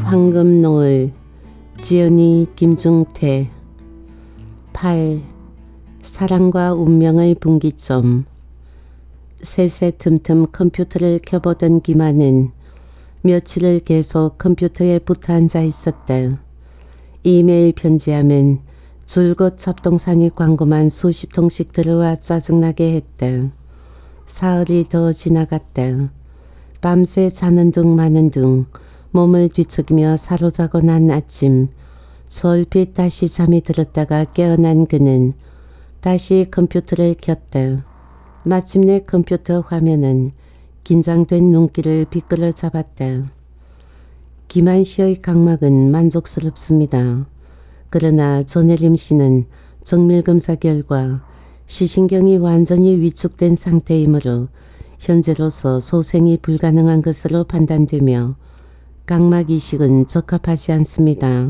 황금노을 지연이 김중태 8. 사랑과 운명의 분기점. 새새 틈틈 컴퓨터를 켜보던 김아는 며칠을 계속 컴퓨터에 붙어 앉아 있었다. 이메일 편지하면 줄곧 잡동사니 광고만 수십 통씩 들어와 짜증나게 했다. 사흘이 더 지나갔다. 밤새 자는 둥 마는 둥 몸을 뒤척이며 사로자고 난 아침 솔핏 다시 잠이 들었다가 깨어난 그는 다시 컴퓨터를 켰다. 마침내 컴퓨터 화면은 긴장된 눈길을 비끌어 잡았다. 김한 씨의 각막은 만족스럽습니다. 그러나 전혜림 씨는 정밀검사 결과 시신경이 완전히 위축된 상태이므로 현재로서 소생이 불가능한 것으로 판단되며 각막 이식은 적합하지 않습니다.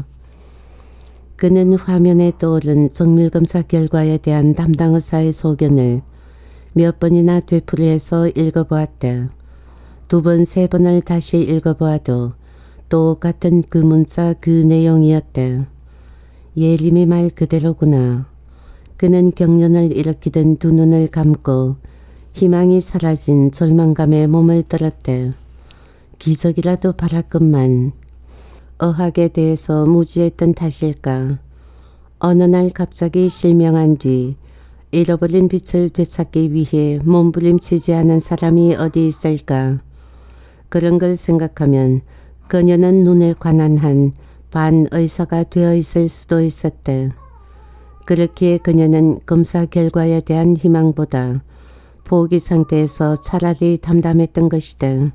그는 화면에 떠오른 정밀검사 결과에 대한 담당 의사의 소견을 몇 번이나 되풀이해서 읽어보았다. 2번, 3번을 다시 읽어보아도 똑같은 그 문자 그 내용이었다. 예림이 말 그대로구나. 그는 경련을 일으키던 두 눈을 감고 희망이 사라진 절망감에 몸을 떨었다. 기적이라도 바랄것만. 의학에 대해서 무지했던 탓일까. 어느 날 갑자기 실명한 뒤 잃어버린 빛을 되찾기 위해 몸부림치지 않은 사람이 어디 있을까. 그런 걸 생각하면 그녀는 눈에 관한 한 반의사가 되어 있을 수도 있었다. 그렇기에 그녀는 검사 결과에 대한 희망보다 포기 상태에서 차라리 담담했던 것이다.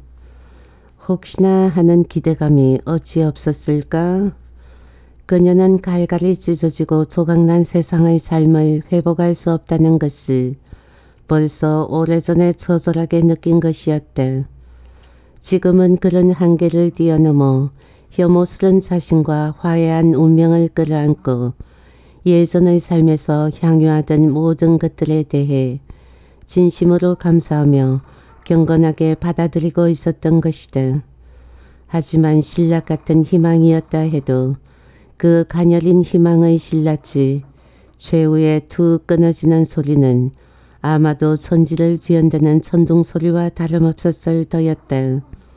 혹시나 하는 기대감이 어찌 없었을까? 그녀는 갈갈이 찢어지고 조각난 세상의 삶을 회복할 수 없다는 것을 벌써 오래전에 처절하게 느낀 것이었다. 지금은 그런 한계를 뛰어넘어 혐오스런 자신과 화해한 운명을 끌어안고 예전의 삶에서 향유하던 모든 것들에 대해 진심으로 감사하며 경건하게 받아들이고 있었던 것이다. 하지만 신라 같은 희망이었다 해도 그 가녀린 희망의 신라치 최후에 툭 끊어지는 소리는 아마도 천지를 뒤흔드는 천둥소리와 다름없었을 터였다.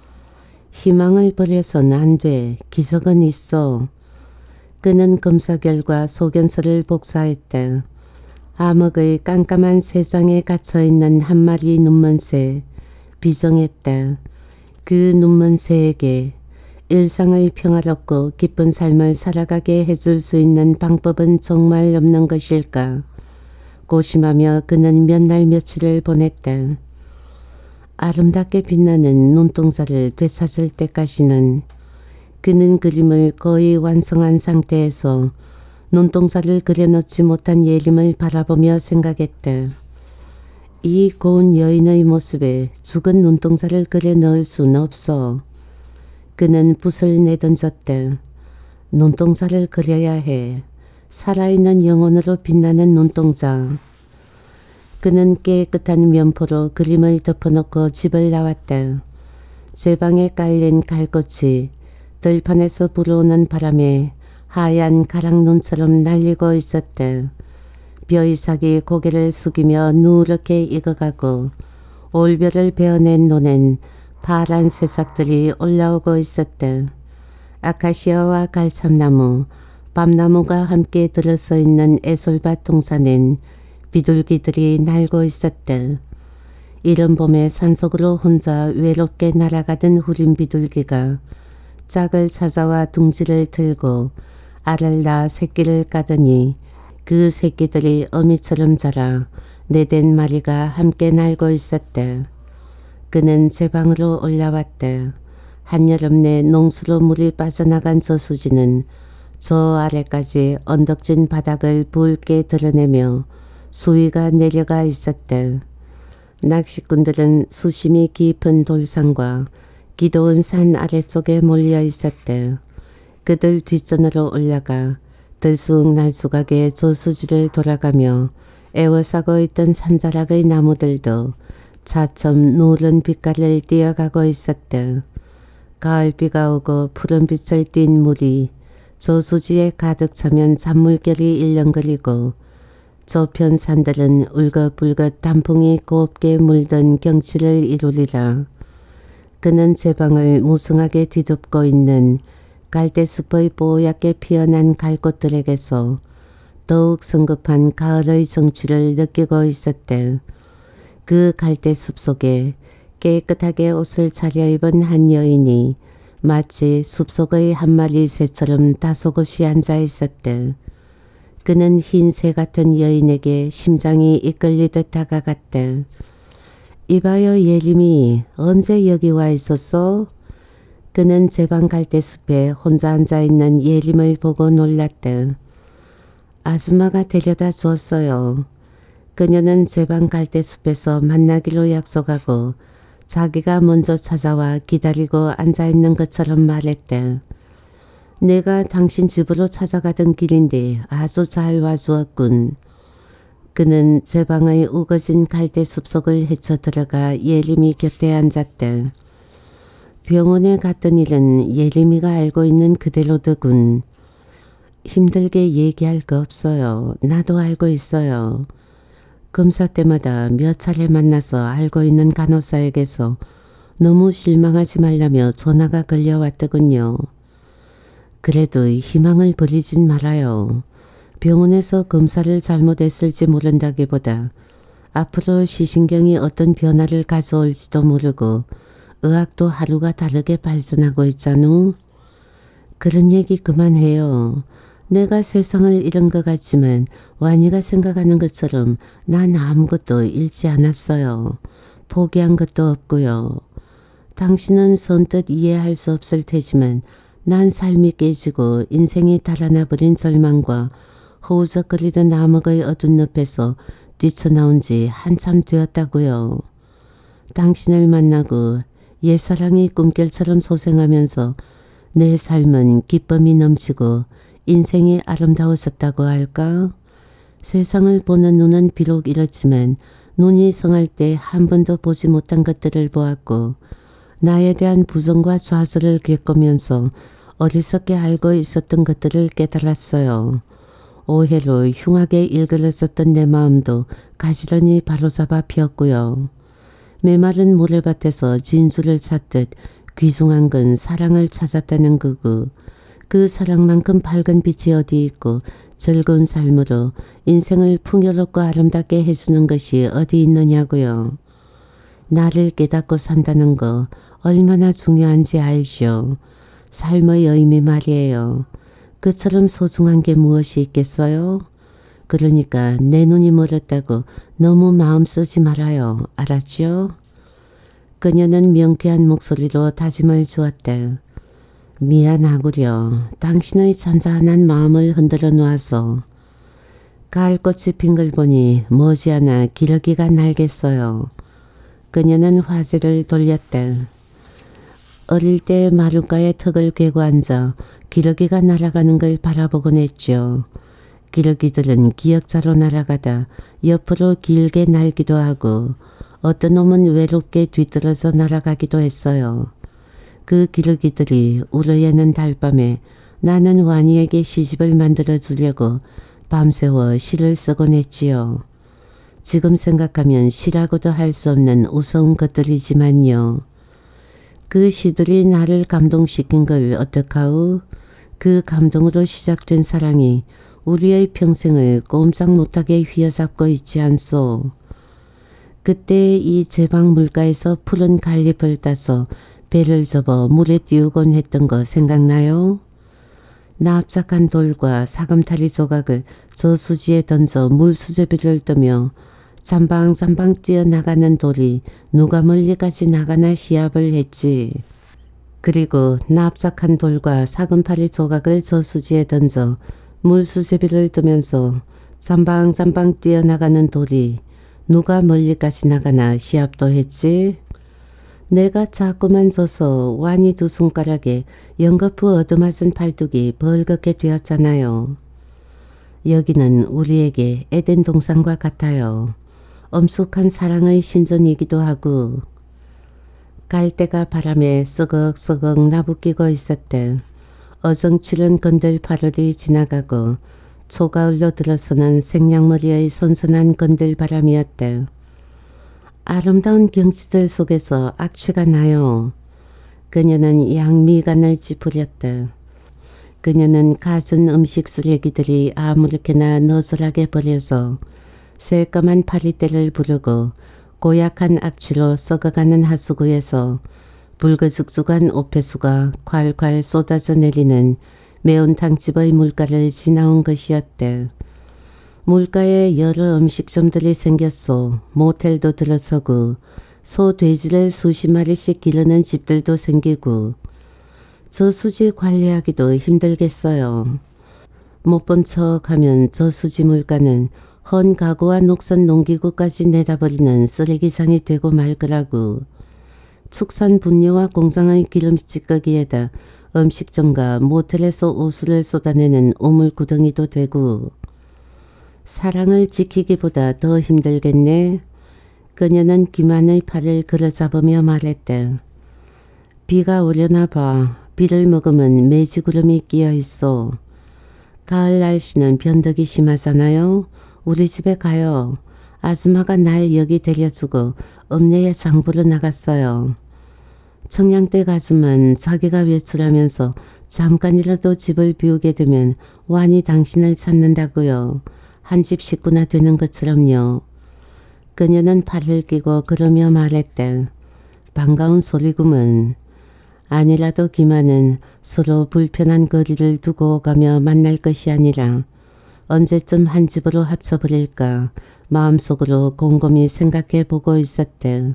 희망을 버려선 안 돼. 기적은 있어. 그는 검사 결과 소견서를 복사했다. 암흑의 깜깜한 세상에 갇혀있는 한 마리 눈먼새. 비정했다. 그 눈먼새에게 일상의 평화롭고 기쁜 삶을 살아가게 해줄 수 있는 방법은 정말 없는 것일까. 고심하며 그는 몇 날 며칠을 보냈다. 아름답게 빛나는 눈동자를 되찾을 때까지는 그는 그림을 거의 완성한 상태에서 눈동자를 그려놓지 못한 예림을 바라보며 생각했다. 이 고운 여인의 모습에 죽은 눈동자를 그려 넣을 수는 없어. 그는 붓을 내던졌다. 눈동자를 그려야 해. 살아있는 영혼으로 빛나는 눈동자. 그는 깨끗한 면포로 그림을 덮어놓고 집을 나왔다. 제 방에 깔린 갈꽃이 들판에서 불어오는 바람에 하얀 가랑눈처럼 날리고 있었다. 벼이삭이 고개를 숙이며 누렇게 익어가고 올벼를 베어낸 논엔 파란 새싹들이 올라오고 있었다. 아카시아와 갈참나무, 밤나무가 함께 들어서 있는 애솔밭 동산엔 비둘기들이 날고 있었다. 이른 봄에 산속으로 혼자 외롭게 날아가던 후린 비둘기가 짝을 찾아와 둥지를 틀고 알을 낳아 새끼를 까더니 그 새끼들이 어미처럼 자라 4-5마리가 함께 날고 있었다. 그는 제 방으로 올라왔다. 한여름 내 농수로 물이 빠져나간 저수지는 저 아래까지 언덕진 바닥을 붉게 드러내며 수위가 내려가 있었다. 낚시꾼들은 수심이 깊은 돌산과 기도원 산 아래쪽에 몰려 있었다. 그들 뒷전으로 올라가 들쑥날쑥하게 저수지를 돌아가며 애워싸고 있던 산자락의 나무들도 차츰 누런 빛깔을 띄어가고 있었다. 가을비가 오고 푸른빛을 띤 물이 저수지에 가득 차면 잔물결이 일렁거리고 저편 산들은 울긋불긋 단풍이 곱게 물든 경치를 이루리라. 그는 제 방을 무성하게 뒤덮고 있는 갈대숲의 뽀얗게 피어난 갈꽃들에게서 더욱 성급한 가을의 정취를 느끼고 있었대. 그 갈대숲 속에 깨끗하게 옷을 차려입은 한 여인이 마치 숲속의 한 마리 새처럼 다소곳이 앉아 있었대. 그는 흰 새 같은 여인에게 심장이 이끌리듯 다가갔대. 이봐요 예림이, 언제 여기 와 있었어? 그는 제 방 갈대숲에 혼자 앉아있는 예림을 보고 놀랐대. 아줌마가 데려다 주었어요. 그녀는 제 방 갈대숲에서 만나기로 약속하고 자기가 먼저 찾아와 기다리고 앉아있는 것처럼 말했대. 내가 당신 집으로 찾아가던 길인데 아주 잘 와주었군. 그는 제 방의 우거진 갈대숲 속을 헤쳐 들어가 예림이 곁에 앉았대. 병원에 갔던 일은 예림이가 알고 있는 그대로더군. 힘들게 얘기할 거 없어요. 나도 알고 있어요. 검사 때마다 몇 차례 만나서 알고 있는 간호사에게서 너무 실망하지 말라며 전화가 걸려왔더군요. 그래도 희망을 버리진 말아요. 병원에서 검사를 잘못했을지 모른다기보다 앞으로 시신경이 어떤 변화를 가져올지도 모르고 의학도 하루가 다르게 발전하고 있잖아. 그런 얘기 그만해요. 내가 세상을 잃은 것 같지만 완이가 생각하는 것처럼 난 아무것도 잃지 않았어요. 포기한 것도 없고요. 당신은 선뜻 이해할 수 없을 테지만 난 삶이 깨지고 인생이 달아나버린 절망과 허우적거리던 암흑의 어두운 늪에서 뛰쳐나온 지 한참 되었다고요. 당신을 만나고 옛사랑이 꿈결처럼 소생하면서 내 삶은 기쁨이 넘치고 인생이 아름다워졌다고 할까? 세상을 보는 눈은 비록 이렇지만 눈이 성할 때 한 번도 보지 못한 것들을 보았고 나에 대한 부정과 좌절을 겪으면서 어리석게 알고 있었던 것들을 깨달았어요. 오해로 흉하게 일그러졌던 내 마음도 가지런히 바로잡아 피었고요. 메마른 모래밭에서 진주를 찾듯 귀중한 건 사랑을 찾았다는 거고 그 사랑만큼 밝은 빛이 어디 있고 즐거운 삶으로 인생을 풍요롭고 아름답게 해주는 것이 어디 있느냐고요. 나를 깨닫고 산다는 거 얼마나 중요한지 알죠. 삶의 의미 말이에요. 그처럼 소중한 게 무엇이 있겠어요? 그러니까 내 눈이 멀었다고 너무 마음 쓰지 말아요. 알았죠? 그녀는 명쾌한 목소리로 다짐을 주었다. 미안하구려. 당신의 잔잔한 마음을 흔들어 놓아서. 가을꽃이 핀 걸 보니 머지않아 기러기가 날겠어요. 그녀는 화제를 돌렸다. 어릴 때 마룻가에 턱을 괴고 앉아 기러기가 날아가는 걸 바라보곤 했죠. 기러기들은 기역자로 날아가다 옆으로 길게 날기도 하고 어떤 놈은 외롭게 뒤떨어져 날아가기도 했어요. 그 기러기들이 우러예는 달밤에 나는 완이에게 시집을 만들어 주려고 밤새워 시를 쓰곤 했지요. 지금 생각하면 시라고도 할 수 없는 우스운 것들이지만요. 그 시들이 나를 감동시킨 걸 어떡하오? 그 감동으로 시작된 사랑이 우리의 평생을 꼼짝 못하게 휘어잡고 있지 않소. 그때 이 제방 물가에서 푸른 갈잎을 따서 배를 접어 물에 띄우곤 했던 거 생각나요? 납작한 돌과 사금타리 조각을 저수지에 던져 물수제비를 뜨며 잠방잠방 뛰어나가는 돌이 누가 멀리까지 나가나 시합을 했지. 그리고 납작한 돌과 사금파리 조각을 저수지에 던져 물수제비를 뜨면서 잠방잠방 뛰어나가는 돌이 누가 멀리까지 나가나 시합도 했지. 내가 자꾸만 져서 완이 두 손가락에 연거푸 얻어맞은 팔뚝이 벌겋게 되었잖아요. 여기는 우리에게 에덴 동산과 같아요. 엄숙한 사랑의 신전이기도 하고. 갈대가 바람에 썩억썩억 나부끼고 있었대. 어정추른 건들 8월이 지나가고 초가을로 들어서는 생양머리의 선선한 건들 바람이었대. 아름다운 경치들 속에서 악취가 나요. 그녀는 양미간을 찌푸렸대. 그녀는 갖은 음식 쓰레기들이 아무렇게나 너슬하게 버려서 새까만 파리떼를 부르고 고약한 악취로 썩어가는 하수구에서 붉어죽죽한 옥폐수가 콸콸 쏟아져 내리는 매운탕집의 물가를 지나온 것이었대. 물가에 여러 음식점들이 생겼소. 모텔도 들어서고 소 돼지를 수십 마리씩 기르는 집들도 생기고 저수지 관리하기도 힘들겠어요. 못 본 척하면 저수지 물가는 헌 가구와 녹슨 농기구까지 내다버리는 쓰레기장이 되고 말 거라고. 축산 분뇨와 공장의 기름 찌꺼기에다 음식점과 모텔에서 오수를 쏟아내는 우물구덩이도 되고. 사랑을 지키기보다 더 힘들겠네. 그녀는 기만의 팔을 걸어잡으며 말했대. 비가 오려나 봐. 비를 먹으면 매지구름이 끼어 있어. 가을 날씨는 변덕이 심하잖아요. 우리 집에 가요. 아줌마가 날 여기 데려주고 읍내에 장보러 나갔어요. 청량댁 아줌마는 자기가 외출하면서 잠깐이라도 집을 비우게 되면 완히 당신을 찾는다고요. 한 집 식구나 되는 것처럼요. 그녀는 팔을 끼고 그러며 말했대. 반가운 소리구먼. 아니라도 기만은 서로 불편한 거리를 두고 가며 만날 것이 아니라 언제쯤 한 집으로 합쳐버릴까 마음속으로 곰곰이 생각해 보고 있었대.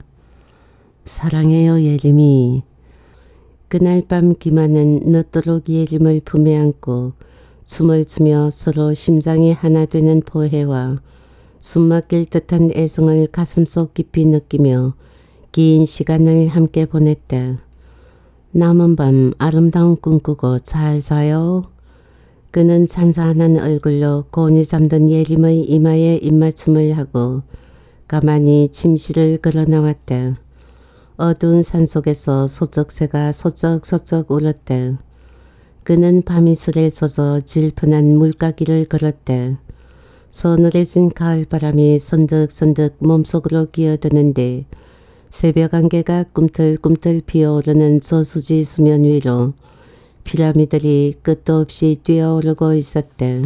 사랑해요 예림이. 그날 밤 기만은 늦도록 예림을 품에 안고 춤을 추며 서로 심장이 하나 되는 포해와 숨막힐 듯한 애정을 가슴속 깊이 느끼며 긴 시간을 함께 보냈다. 남은 밤 아름다운 꿈 꾸고 잘 자요. 그는 잔잔한 얼굴로 곤히 잠든 예림의 이마에 입맞춤을 하고 가만히 침실을 걸어 나왔다. 어두운 산속에서 소쩍새가 소쩍소쩍 울었대. 그는 밤이슬에 젖어 질펀한 물가길을 걸었대. 서늘해진 가을바람이 선득선득 몸속으로 기어드는데 새벽 안개가 꿈틀꿈틀 피어오르는 저수지 수면 위로 피라미들이 끝도 없이 뛰어오르고 있었대.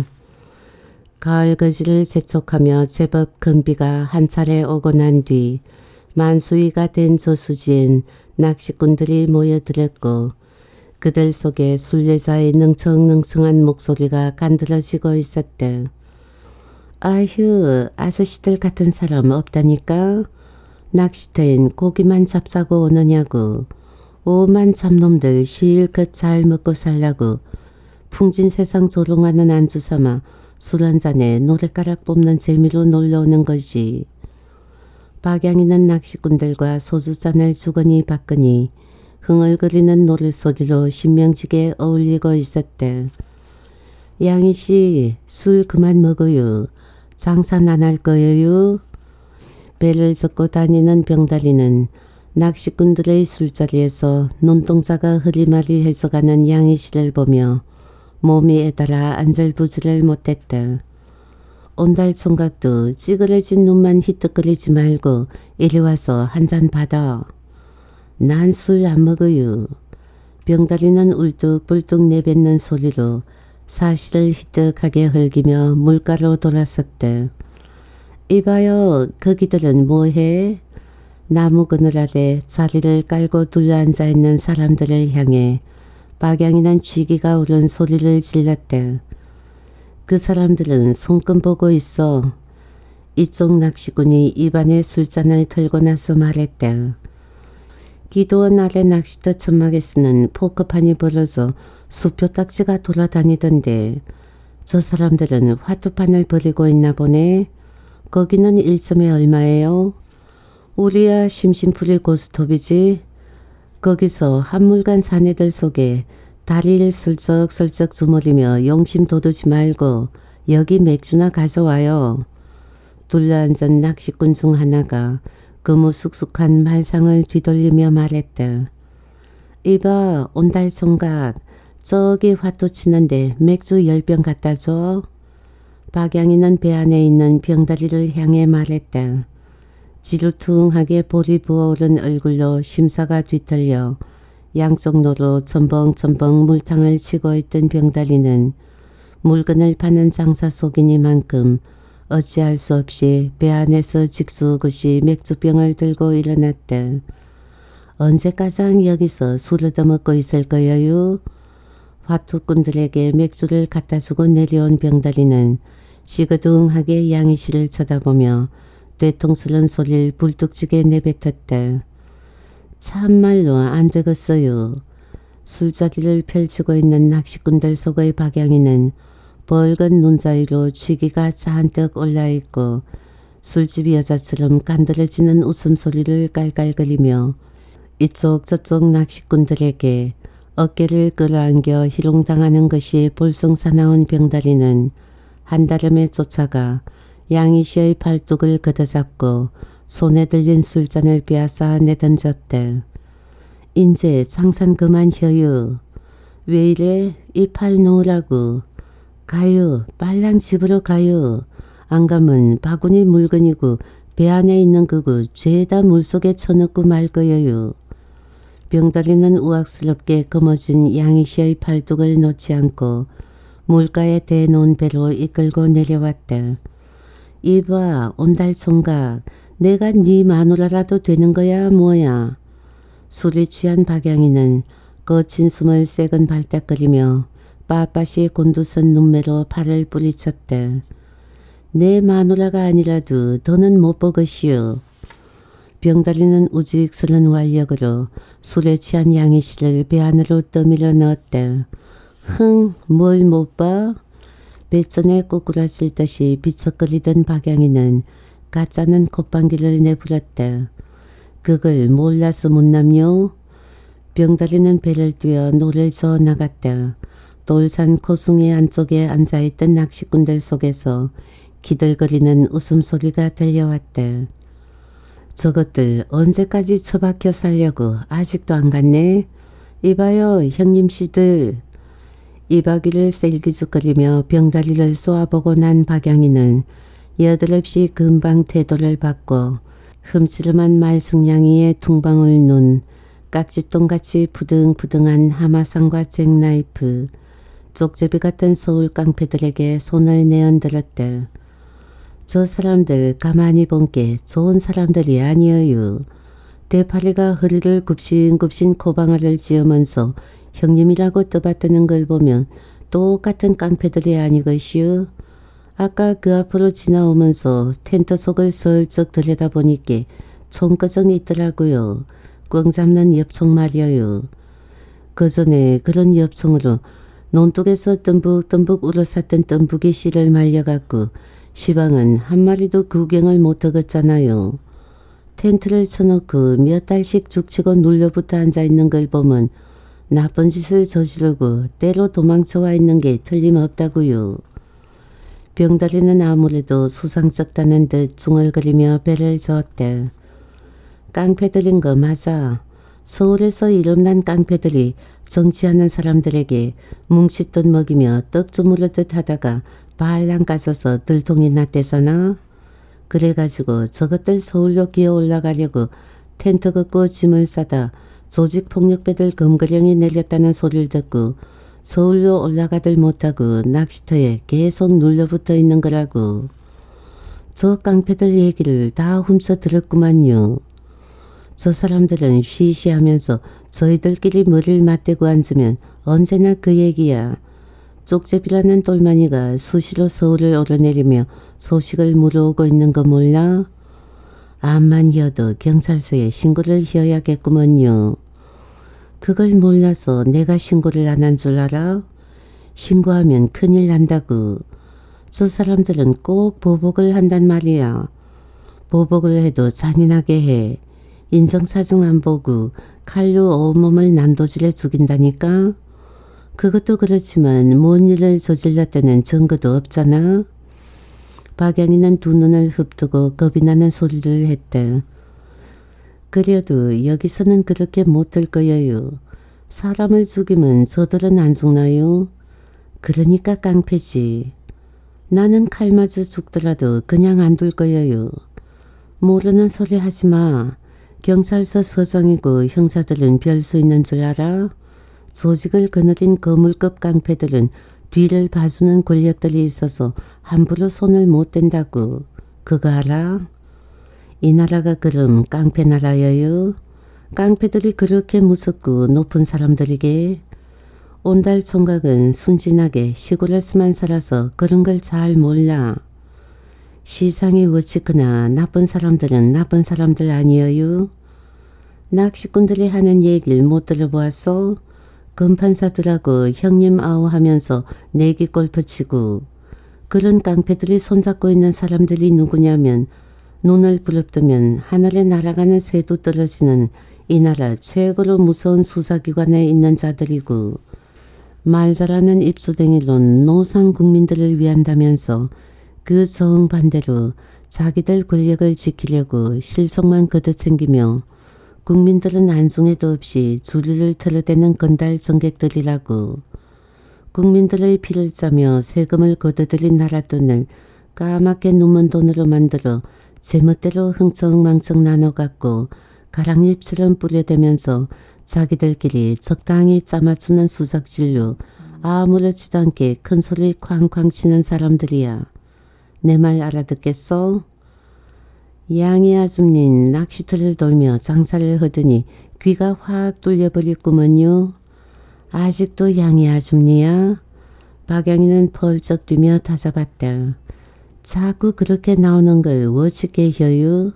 가을 거지를 재촉하며 제법 큰 비가 한 차례 오고 난 뒤 만수위가 된 저수지엔 낚시꾼들이 모여들었고 그들 속에 순례자의 능청능청한 목소리가 간드러지고 있었대. 아휴, 아저씨들 같은 사람 없다니까? 낚시터엔 고기만 잡사고 오느냐고. 오만 잡놈들 실컷 잘 먹고 살라고 풍진 세상 조롱하는 안주 삼아 술 한잔에 노랫가락 뽑는 재미로 놀러오는 것이. 박양이는 낚시꾼들과 소주잔을 주거니 받거니 흥얼거리는 노랫소리로 신명지게 어울리고 있었대. 양이씨, 술 그만 먹어요. 장사는 안 할 거예요. 배를 젓고 다니는 병다리는 낚시꾼들의 술자리에서 눈동자가 흐리마리해져가는 양이씨를 보며 몸이 애달아 안절부절을 못했다. 온달총각도 찌그러진 눈만 희뜩거리지 말고 이리 와서 한 잔 받아. 난 술 안 먹어요. 병다리는 울뚝불뚝 내뱉는 소리로 사실을 희뜩하게 헐기며 물가로 돌아섰대. 이봐요, 거기들은 뭐해? 나무 그늘 아래 자리를 깔고 둘러앉아 있는 사람들을 향해 박양이는 쥐기가 오른 소리를 질렀대. 그 사람들은 손금 보고 있어. 이쪽 낚시꾼이 입안에 술잔을 털고 나서 말했대. 기도원 아래 낚시터 천막에 쓰는 포크판이 벌어져 수표 딱지가 돌아다니던데 저 사람들은 화투판을 벌이고 있나 보네. 거기는 1점에 얼마예요? 우리야 심심풀이 고스톱이지. 거기서 한물간 사내들 속에 다리를 슬쩍슬쩍 주무리며 용심 돋우지 말고 여기 맥주나 가져와요. 둘러앉은 낚시꾼 중 하나가 거무숙숙한 말상을 뒤돌리며 말했다. 이봐 온달 총각, 저기 화투 치는데 맥주 10병 갖다 줘. 박양이는 배 안에 있는 병다리를 향해 말했다. 지루퉁하게 볼이 부어오른 얼굴로 심사가 뒤틀려 양쪽 노로 첨벙첨벙 물탕을 치고 있던 병다리는 물건을 파는 장사 속이니만큼 어찌할 수 없이 배 안에서 직수긋이 맥주병을 들고 일어났다. 언제까지 여기서 술을 더먹고 있을 거예요? 화투꾼들에게 맥주를 갖다 주고 내려온 병다리는 시그둥하게 양희 씨를 쳐다보며 되통스런 소리를 불뚝지게 내뱉었다. 참말로 안 되겠어요. 술자리를 펼치고 있는 낚시꾼들 속의 박양이는 벌건 눈자위로 취기가 잔뜩 올라있고 술집 여자처럼 간드러지는 웃음소리를 깔깔거리며 이쪽 저쪽 낚시꾼들에게 어깨를 끌어안겨 희롱당하는 것이 볼썽사나운 병다리는 한달음에 쫓아가 양희 씨의 팔뚝을 걷어잡고 손에 들린 술잔을 빼앗아 내던졌대. 인제 장산 그만 혀요. 왜 이래? 이 팔 놓으라고. 가요. 빨랑 집으로 가요. 안 가면 바구니 물건이고 배 안에 있는 거고 죄다 물속에 쳐넣고 말 거예요. 병다리는 우악스럽게 검어진 양희 씨의 팔뚝을 놓지 않고 물가에 대놓은 배로 이끌고 내려왔다. 이봐 온달 총각, 내가 네 마누라라도 되는 거야 뭐야. 술이 취한 박양이는 거친 숨을 세건 발딱거리며 빳빳이 곤두선 눈매로 팔을 뿌리쳤대. 내 마누라가 아니라도 더는 못 보겠시오. 병다리는 우직스런 완력으로 술에 취한 양희 씨를 배 안으로 떠밀어 넣었대. 흥, 뭘 못 봐? 배전에 꼬꾸라질 듯이 비척거리던 박양이는 가짜는 콧방귀를 내불었대. 그걸 몰라서 못남요? 병다리는 배를 뛰어 노를 저어 나갔다. 돌산 코숭이 안쪽에 앉아있던 낚시꾼들 속에서 기들거리는 웃음소리가 들려왔대. 저것들 언제까지 처박혀 살려고 아직도 안 갔네? 이봐요 형님씨들. 이바귀를 셀기죽거리며 병다리를 쏘아보고 난 박양이는 여드럽이 금방 태도를 받고 흠스름한 말승냥이의 퉁방울 눈, 깍지똥같이 푸등푸등한 하마상과 잭나이프, 쪽제비 같은 서울 깡패들에게 손을 내언들었대. 저 사람들 가만히 본 게 좋은 사람들이 아니에요. 대파리가 허리를 굽신굽신 코방아를 찧으면서 형님이라고 떠받드는 걸 보면 똑같은 깡패들이 아니것이요. 아까 그 앞으로 지나오면서 텐트 속을 슬쩍 들여다보니까 총거정이 있더라고요. 꽝 잡는 엽총 말이에요. 그 전에 그런 엽총으로 논둑에서 뜸북뜸북 울어쌌던 뜸북이 씨를 말려갖고 시방은 한 마리도 구경을 못하겠잖아요. 텐트를 쳐놓고 몇 달씩 죽치고 눌려붙어 앉아있는 걸 보면 나쁜 짓을 저지르고 때로 도망쳐와 있는 게 틀림없다고요. 병다리는 아무래도 수상쩍다는 듯 중얼거리며 배를 저었대. 깡패들인 거 맞아. 서울에서 이름난 깡패들이 정치하는 사람들에게 뭉칫돈 먹이며 떡 주무르듯 하다가 발랑 까져서 들통이 났대서나. 그래가지고 저것들 서울로 기어 올라가려고 텐트 걷고 짐을 싸다 조직폭력배들 검거령이 내렸다는 소리를 듣고 서울로 올라가들 못하고 낚시터에 계속 눌려붙어 있는 거라고. 저 깡패들 얘기를 다 훔쳐 들었구만요. 저 사람들은 쉬쉬하면서 저희들끼리 머리를 맞대고 앉으면 언제나 그 얘기야. 쪽제비라는 똘마니가 수시로 서울을 오르내리며 소식을 물어오고 있는 거 몰라? 암만 희어도 경찰서에 신고를 해야겠구먼요. 그걸 몰라서 내가 신고를 안 한 줄 알아? 신고하면 큰일 난다고. 저 사람들은 꼭 보복을 한단 말이야. 보복을 해도 잔인하게 해. 인정사정 안 보고 칼로 온몸을 난도질해 죽인다니까. 그것도 그렇지만 뭔 일을 저질렀다는 증거도 없잖아. 박양이는 두 눈을 흡뜨고 겁이 나는 소리를 했대. 그래도 여기서는 그렇게 못 들 거예요. 사람을 죽이면 저들은 안 죽나요? 그러니까 깡패지. 나는 칼 맞아 죽더라도 그냥 안 둘 거예요. 모르는 소리 하지 마. 경찰서 서장이고 형사들은 별 수 있는 줄 알아? 조직을 거느린 거물급 깡패들은 뒤를 봐주는 권력들이 있어서 함부로 손을 못 댄다고. 그거 알아? 이 나라가 그럼 깡패 나라여요? 깡패들이 그렇게 무섭고 높은 사람들이게? 온달 총각은 순진하게 시골에서만 살아서 그런 걸 잘 몰라. 시상이 어찌거나 나쁜 사람들은 나쁜 사람들 아니에요? 낚시꾼들이 하는 얘기를 못 들어보았어? 검판사들하고 형님 아우 하면서 내기 골프 치고. 그런 깡패들이 손잡고 있는 사람들이 누구냐면 눈을 부릅뜨면 하늘에 날아가는 새도 떨어지는 이 나라 최고로 무서운 수사기관에 있는 자들이고, 말 잘하는 입수댕이론 노상 국민들을 위한다면서 그 정반대로 자기들 권력을 지키려고 실속만 걷어챙기며 국민들은 안중에도 없이 주리를 틀어대는 건달 정객들이라고. 국민들의 피를 짜며 세금을 걷어들인 나랏돈을 까맣게 눈먼 돈으로 만들어 제멋대로 흥청망청 나눠갖고 가랑잎처럼 뿌려대면서 자기들끼리 적당히 짜맞추는 수작질로 아무렇지도 않게 큰소리 쾅쾅 치는 사람들이야. 내 말 알아듣겠어? 양이 아줌닌 낚시터를 돌며 장사를 하더니 귀가 확 뚫려버렸구먼요. 아직도 양이 아줌니야? 박양이는 펄쩍 뛰며 다잡았다. 자꾸 그렇게 나오는 걸 어찌게 해요?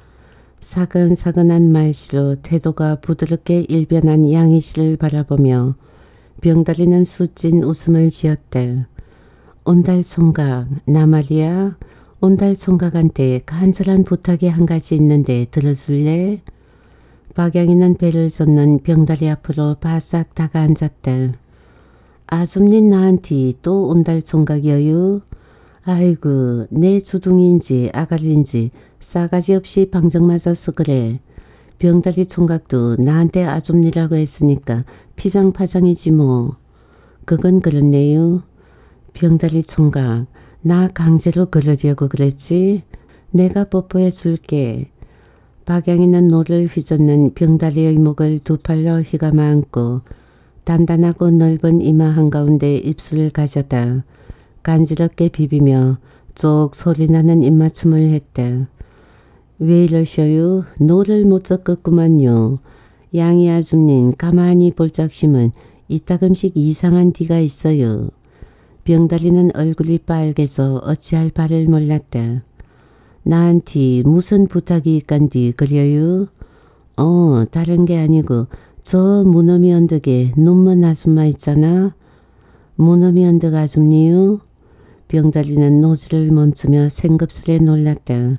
사근사근한 말씨로 태도가 부드럽게 일변한 양희 씨를 바라보며 병다리는 수찐 웃음을 지었다. 온달 총각, 나 말이야. 온달 총각한테 간절한 부탁이 한 가지 있는데 들어줄래? 박양이는 배를 젓는 병다리 앞으로 바싹 다가앉았다. 아줌님 나한테 또 온달 총각이여유? 아이고 내 주둥이인지 아가리인지 싸가지 없이 방정 맞아서 그래. 병다리 총각도 나한테 아줌니라고 했으니까 피장파장이지 뭐. 그건 그렇네요. 병다리 총각, 나 강제로 그러려고 그랬지? 내가 뽀뽀해 줄게. 박양이는 노를 휘젓는 병다리의 목을 두 팔로 휘감아 안고 단단하고 넓은 이마 한가운데 입술을 가져다 간지럽게 비비며 쪽 소리나는 입맞춤을 했다. 왜 이러셔요? 노를 못 섞었구만요. 양이 아줌님 가만히 볼짝심은 이따금씩 이상한 뒤가 있어요. 병다리는 얼굴이 빨개서 어찌할 바를 몰랐다. 나한테 무슨 부탁이 있간디 그려요? 다른 게 아니고 저 무너미 언덕에 눈먼 아줌마 있잖아. 무너미 언덕 아줌니요? 병다리는 노지를 멈추며 생급스레 놀랐다.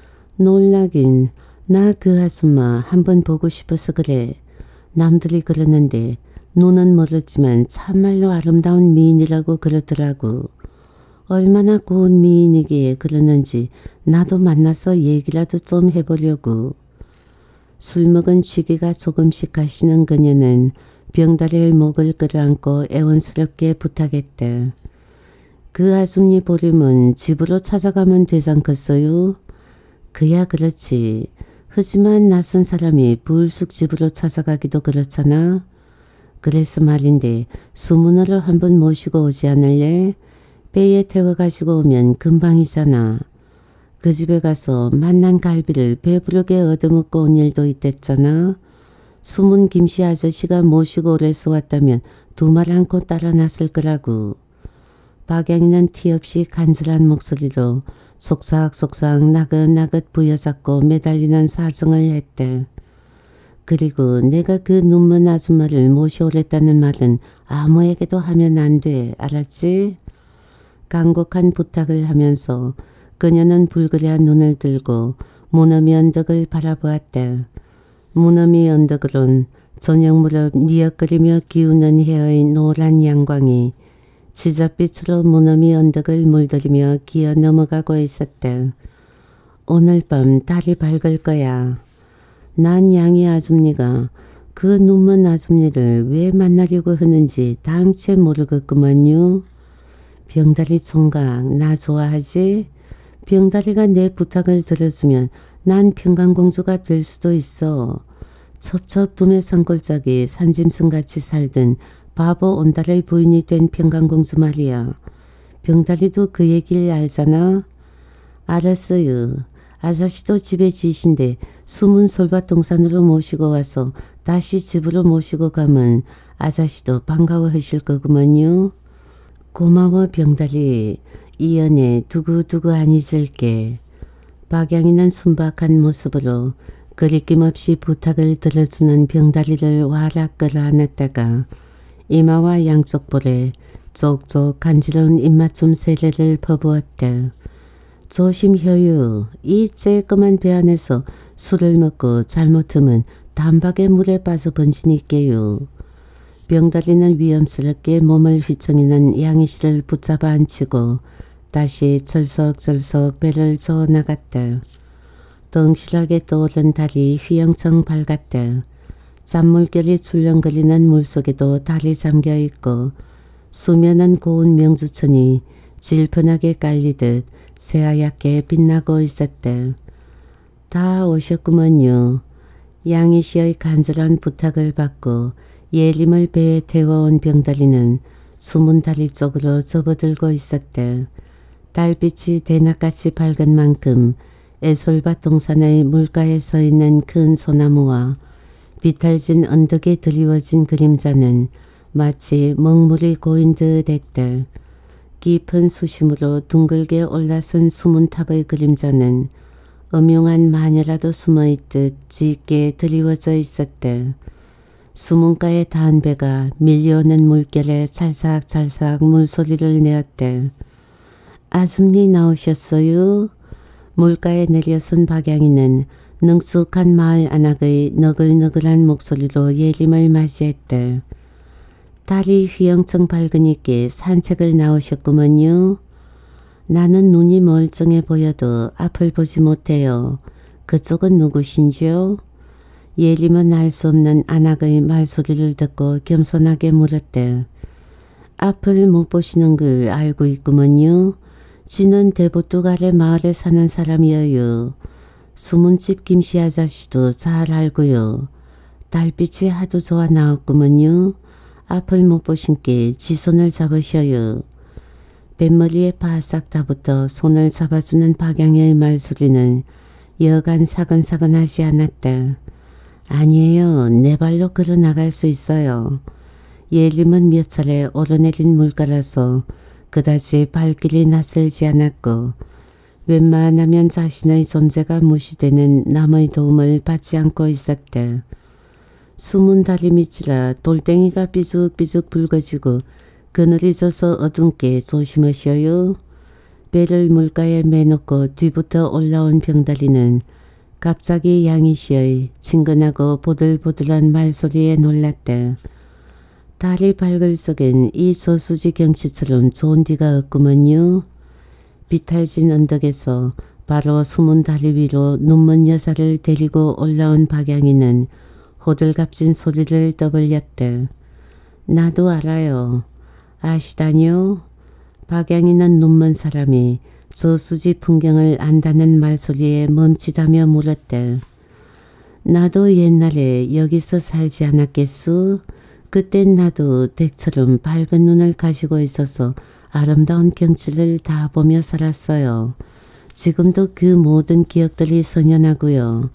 놀라긴 나 그 아줌마 한번 보고 싶어서 그래. 남들이 그러는데 눈은 멀었지만 참말로 아름다운 미인이라고 그러더라고. 얼마나 고운 미인이기에 그러는지 나도 만나서 얘기라도 좀 해보려고. 술 먹은 취기가 조금씩 가시는 그녀는 병다리의 목을 끌어안고 애원스럽게 부탁했다. 그 아줌니 보려면 집으로 찾아가면 되잖겠어요? 그야 그렇지. 하지만 낯선 사람이 불쑥 집으로 찾아가기도 그렇잖아. 그래서 말인데 수문어를 한번 모시고 오지 않을래? 배에 태워가지고 오면 금방이잖아. 그 집에 가서 만난 갈비를 배부르게 얻어먹고 온 일도 있댔잖아. 숨은 김씨 아저씨가 모시고 오래서 왔다면 두 말 않고 따라 났을 거라고. 박양이는 티 없이 간절한 목소리로 속삭속삭 나긋나긋 부여잡고 매달리는 사정을 했대. 그리고 내가 그 눈먼 아줌마를 모셔오랬다는 말은 아무에게도 하면 안 돼. 알았지? 간곡한 부탁을 하면서 그녀는 불그레한 눈을 들고 무너미 언덕을 바라보았다. 무너미 언덕으론 저녁 무렵 뉘엿거리며 기우는 해의 노란 양광이 지잣빛으로 무너미 언덕을 물들이며 기어 넘어가고 있었다. 오늘 밤 달이 밝을 거야. 난 양이 아줌니가 그 눈먼 아줌니를 왜 만나려고 하는지 당최 모르겠구먼요. 병다리 총각 나 좋아하지? 병다리가 내 부탁을 들어주면 난 평강공주가 될 수도 있어. 첩첩 두매 산골짜기 산짐승같이 살던 바보 온달의 부인이 된 평강공주 말이야. 병다리도 그 얘기를 알잖아. 알았어요. 아저씨도 집에 지신데 숨은 솔밭동산으로 모시고 와서 다시 집으로 모시고 가면 아저씨도 반가워하실 거구먼요. 고마워 병다리. 이 연애 두고두고 안 잊을게. 박양이는 순박한 모습으로 거리낌 없이 부탁을 들어주는 병다리를 와락 끌어안았다가 이마와 양쪽 볼에 쪽쪽 간지러운 입맞춤 세례를 퍼부었다. 조심혀요. 이 쬐끄만 배 안에서 술을 먹고 잘못하면 단박에 물에 빠져 번지니께요. 병다리는 위험스럽게 몸을 휘청이는 양이씨를 붙잡아 안치고 다시 철썩철썩 배를 저어 나갔다. 덩실하게 떠오른 달이 휘영청 밝았다. 잔물결이 출렁거리는 물속에도 달이 잠겨있고 수면은 고운 명주천이 질펀하게 깔리듯 새하얗게 빛나고 있었다. 다 오셨구먼요. 양이씨의 간절한 부탁을 받고 예림을 배에 태워온 병다리는 숨은 다리 쪽으로 접어들고 있었다. 달빛이 대낮같이 밝은 만큼 애솔밭 동산의 물가에 서 있는 큰 소나무와 비탈진 언덕에 드리워진 그림자는 마치 먹물이 고인 듯 했다. 깊은 수심으로 둥글게 올라선 숨은 탑의 그림자는 음흉한 마녀라도 숨어있듯 짙게 드리워져 있었다. 수문가의 단배가 밀려오는 물결에 찰싹찰싹 물소리를 내었다. 아줌니 나오셨어요? 물가에 내려선 박양이는 능숙한 마을 안악의 너글너글한 목소리로 예림을 맞이했다. 달이 휘영청 밝으니께 산책을 나오셨구먼요. 나는 눈이 멀쩡해 보여도 앞을 보지 못해요. 그쪽은 누구신지요? 예림은 알 수 없는 안악의 말소리를 듣고 겸손하게 물었대. 앞을 못 보시는 걸 알고 있구먼요. 지는 대보뚝 아래 마을에 사는 사람이에요. 수문집 김씨 아저씨도 잘 알고요. 달빛이 하도 좋아 나왔구먼요. 앞을 못 보신께 지 손을 잡으셔요. 뱃머리에 바싹 다붙어 손을 잡아주는 박양의 말소리는 여간 사근사근하지 않았다. 아니에요. 내 발로 걸어 나갈 수 있어요. 예림은 몇 차례 오르내린 물가라서 그다지 발길이 낯설지 않았고 웬만하면 자신의 존재가 무시되는 남의 도움을 받지 않고 있었다. 숨은 다리 밑이라 돌덩이가 삐죽삐죽 붉어지고 그늘이 져서 어둡게 조심하셔요. 배를 물가에 매놓고 뒤부터 올라온 병다리는 갑자기 양이씨의 친근하고 보들보들한 말소리에 놀랐다. 달이 밝을 적엔 이 저수지 경치처럼 좋은 데가 없구먼요. 비탈진 언덕에서 바로 숨은 다리 위로 눈먼 여사를 데리고 올라온 박양이는 호들갑진 소리를 떠벌렸다. 나도 알아요. 아시다뇨? 박양이는 눈먼 사람이 저수지 풍경을 안다는 말소리에 멈칫하며 물었다. 나도 옛날에 여기서 살지 않았겠소? 그땐 나도 댁처럼 밝은 눈을 가지고 있어서 아름다운 경치를 다 보며 살았어요. 지금도 그 모든 기억들이 선연하고요.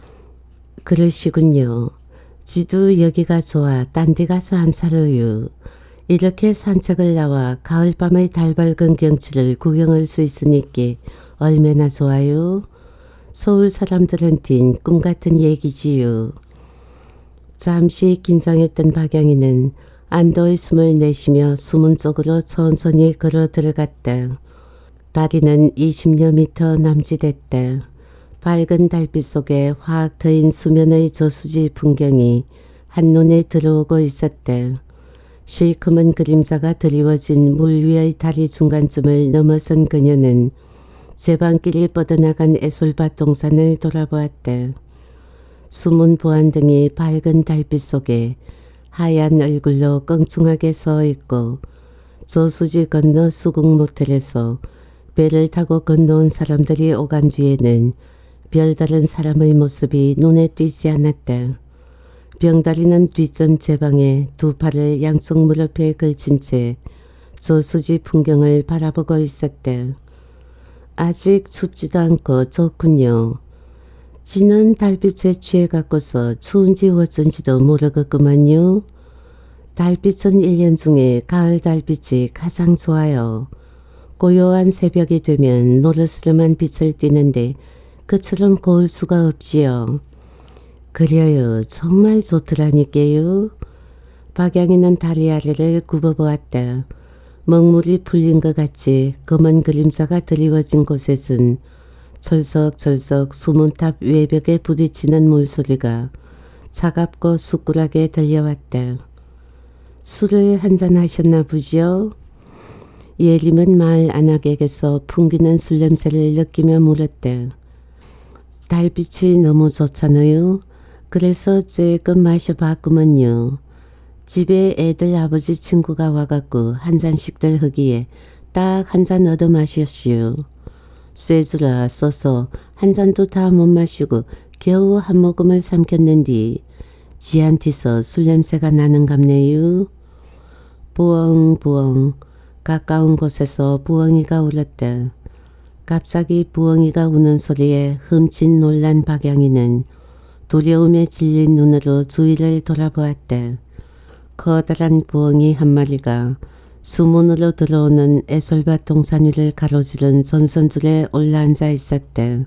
그러시군요. 지도 여기가 좋아 딴 데 가서 안 살아요. 이렇게 산책을 나와 가을밤의 달밝은 경치를 구경할 수 있으니까 얼마나 좋아요. 서울 사람들한텐 꿈같은 얘기지요. 잠시 긴장했던 박양이는 안도의 숨을 내쉬며 수문 쪽으로 천천히 걸어 들어갔다. 다리는 20여 미터 남짓했다. 밝은 달빛 속에 확 트인 수면의 저수지 풍경이 한눈에 들어오고 있었다. 시커먼 그림자가 드리워진 물 위의 다리 중간쯤을 넘어선 그녀는 제방길이 뻗어나간 애솔밭 동산을 돌아보았다. 숨은 보안등이 밝은 달빛 속에 하얀 얼굴로 껑충하게 서 있고 저수지 건너 수국 모텔에서 배를 타고 건너온 사람들이 오간 뒤에는 별다른 사람의 모습이 눈에 띄지 않았다. 병다리는 뒷전 제방에 두 팔을 양쪽 무릎에 걸친 채 저수지 풍경을 바라보고 있었다. 아직 춥지도 않고 좋군요. 지는 달빛에 취해갖고서 추운지 어쩐지도 모르겠구만요. 달빛은 1년 중에 가을 달빛이 가장 좋아요. 고요한 새벽이 되면 노르스름한 빛을 띠는데 그처럼 고울 수가 없지요. 그래요. 정말 좋더라니까요. 박양이는 다리 아래를 굽어보았다. 먹물이 풀린 것 같이 검은 그림자가 드리워진 곳에선 철썩철썩 숨은 탑 외벽에 부딪히는 물소리가 차갑고 수꾸하게 들려왔다. 술을 한잔 하셨나 보지요? 예림은 말 안하객에서 풍기는 술 냄새를 느끼며 물었다. 달빛이 너무 좋잖아요. 그래서 쬐끔 마셔봤구먼요. 집에 애들 아버지 친구가 와갖고 한 잔씩들 하기에 딱 한 잔 얻어 마셨슈. 쇠주라 써서 한 잔도 다 못 마시고 겨우 한 모금을 삼켰는디 지한테서 술 냄새가 나는갑네요. 부엉부엉 가까운 곳에서 부엉이가 울었다. 갑자기 부엉이가 우는 소리에 흠칫 놀란 박양이는 두려움에 질린 눈으로 주위를 돌아보았다. 커다란 부엉이 한 마리가 수문으로 들어오는 애솔밭 동산 위를 가로지른 전선줄에 올라앉아 있었다.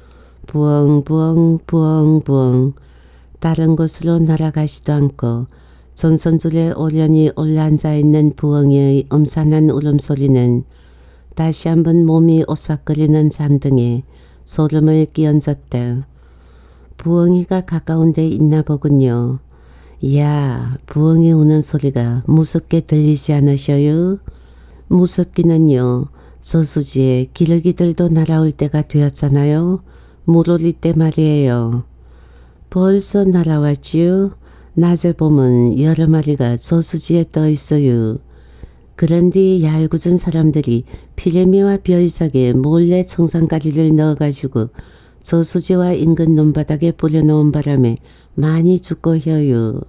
부엉부엉 부엉부엉 다른 곳으로 날아가지도 않고 전선줄에 오련히 올라앉아 있는 부엉이의 음산한 울음소리는 다시 한번 몸이 오싹거리는 잔등에 소름을 끼얹었다. 부엉이가 가까운 데 있나 보군요. 이야, 부엉이 우는 소리가 무섭게 들리지 않으셔요? 무섭기는요. 저수지에 기러기들도 날아올 때가 되었잖아요. 물오리 때 말이에요. 벌써 날아왔지요? 낮에 보면 여러 마리가 저수지에 떠 있어요. 그런데 얄궂은 사람들이 피레미와 벼이삭에 몰래 청산가리를 넣어가지고 저수지와 인근 논바닥에 뿌려놓은 바람에 많이 죽고 혀요.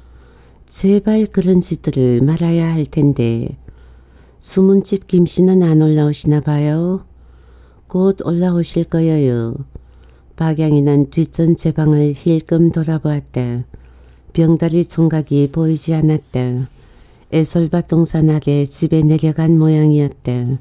제발 그런 짓들을 말아야 할 텐데. 수문집 김씨는 안 올라오시나 봐요. 곧 올라오실 거예요. 박양이는 뒷전 제방을 힐끔 돌아보았다. 병다리 총각이 보이지 않았다. 애솔밭 동산 아래 집에 내려간 모양이었다.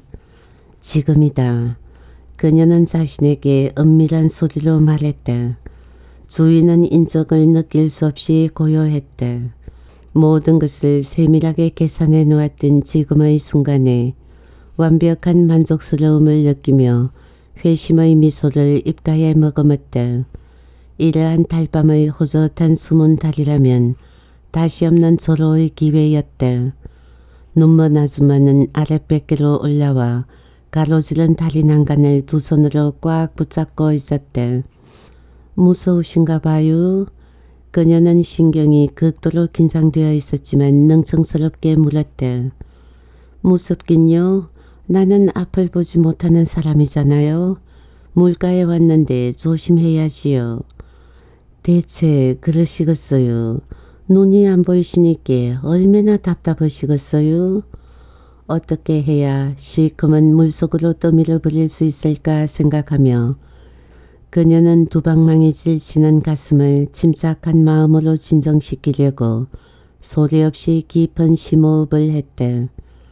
지금이다. 그녀는 자신에게 은밀한 소리로 말했다. 주인은 인적을 느낄 수 없이 고요했다. 모든 것을 세밀하게 계산해 놓았던 지금의 순간에 완벽한 만족스러움을 느끼며 회심의 미소를 입가에 머금었다. 이러한 달밤의 호젓한 숨은 달이라면 다시 없는 절호의 기회였다. 눈먼 아줌마는 아랫배께로 올라와 가로지른 다리 난간을 두 손으로 꽉 붙잡고 있었다. 무서우신가 봐요. 그녀는 신경이 극도로 긴장되어 있었지만 능청스럽게 물었다. 무섭긴요. 나는 앞을 보지 못하는 사람이잖아요. 물가에 왔는데 조심해야지요. 대체 그러시겠어요. 눈이 안 보이시니까 얼마나 답답하시겠어요. 어떻게 해야 시커먼 물속으로 떠밀어 버릴 수 있을까 생각하며 그녀는 두방망이 질치는 가슴을 침착한 마음으로 진정시키려고 소리 없이 깊은 심호흡을 했다.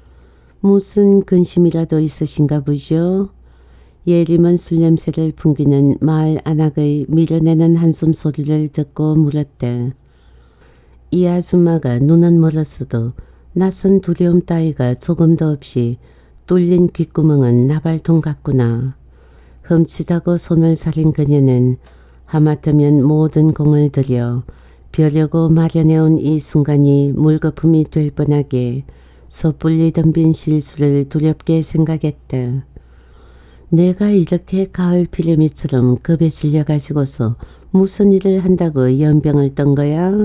무슨 근심이라도 있으신가 보죠? 예림은 술 냄새를 풍기는 마을 안악의 밀어내는 한숨 소리를 듣고 물었다. 이 아줌마가 눈은 멀었어도 낯선 두려움 따위가 조금도 없이 뚫린 귓구멍은 나발통 같구나. 흠칫하고 손을 사린 그녀는 하마터면 모든 공을 들여 벼려고 마련해온 이 순간이 물거품이 될 뻔하게 섣불리 덤빈 실수를 두렵게 생각했다. 내가 이렇게 가을 피레미처럼 겁에 질려가지고서 무슨 일을 한다고 연병을 떤 거야?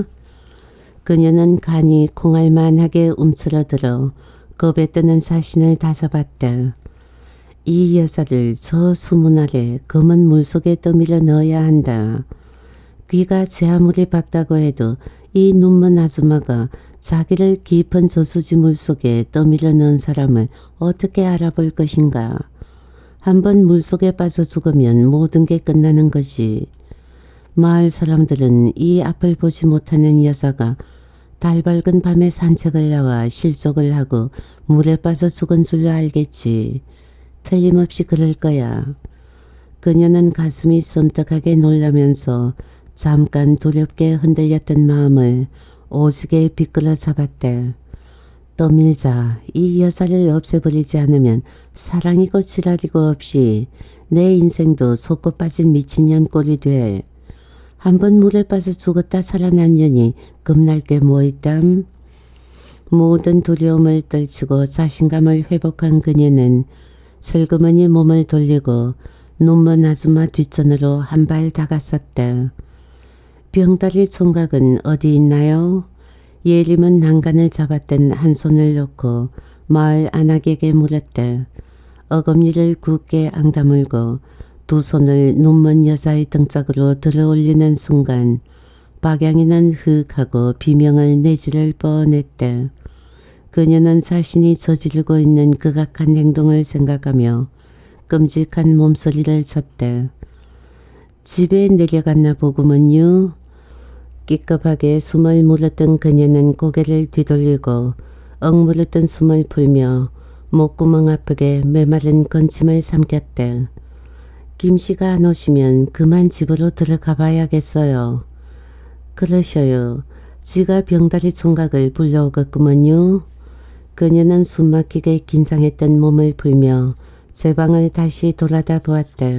그녀는 간이 콩알만하게 움츠러들어 겁에 뜨는 사신을 다잡았다. 이 여자를 저 수문 아래 검은 물속에 떠밀어 넣어야 한다. 귀가 제 아무리 밝다고 해도 이 눈먼 아줌마가 자기를 깊은 저수지 물속에 떠밀어 넣은 사람을 어떻게 알아볼 것인가. 한번 물속에 빠져 죽으면 모든 게 끝나는 거지. 마을 사람들은 이 앞을 보지 못하는 여자가 달 밝은 밤에 산책을 나와 실족을 하고 물에 빠져 죽은 줄로 알겠지. 틀림없이 그럴 거야. 그녀는 가슴이 섬뜩하게 놀라면서 잠깐 두렵게 흔들렸던 마음을 오지게 비끌어 잡았대. 떠밀자. 이 여자를 없애버리지 않으면 사랑이고 지랄이고 없이 내 인생도 속고 빠진 미친년 꼴이 돼. 한번 물에 빠져 죽었다 살아난 년이 겁날 게 뭐 있담. 모든 두려움을 떨치고 자신감을 회복한 그녀는 슬그머니 몸을 돌리고 눈먼 아줌마 뒷전으로 한 발 다가섰다. 병다리 총각은 어디 있나요? 예림은 난간을 잡았던 한 손을 놓고 마을 안악에게 물었다. 어금니를 굳게 앙다물고 두 손을 눈먼 여자의 등짝으로 들어올리는 순간 박양이는 흐하고 비명을 내지를 뻔했다. 그녀는 자신이 저지르고 있는 극악한 행동을 생각하며 끔찍한 몸서리를 쳤다. 집에 내려갔나 보구먼요. 끼급하게 숨을 물었던 그녀는 고개를 뒤돌리고 억물었던 숨을 풀며 목구멍 아프게 메마른 건침을 삼켰다. 김씨가 안 오시면 그만 집으로 들어가 봐야겠어요. 그러셔요. 지가 병다리 총각을 불러오겠구먼요. 그녀는 숨막히게 긴장했던 몸을 풀며 제 방을 다시 돌아다 보았다.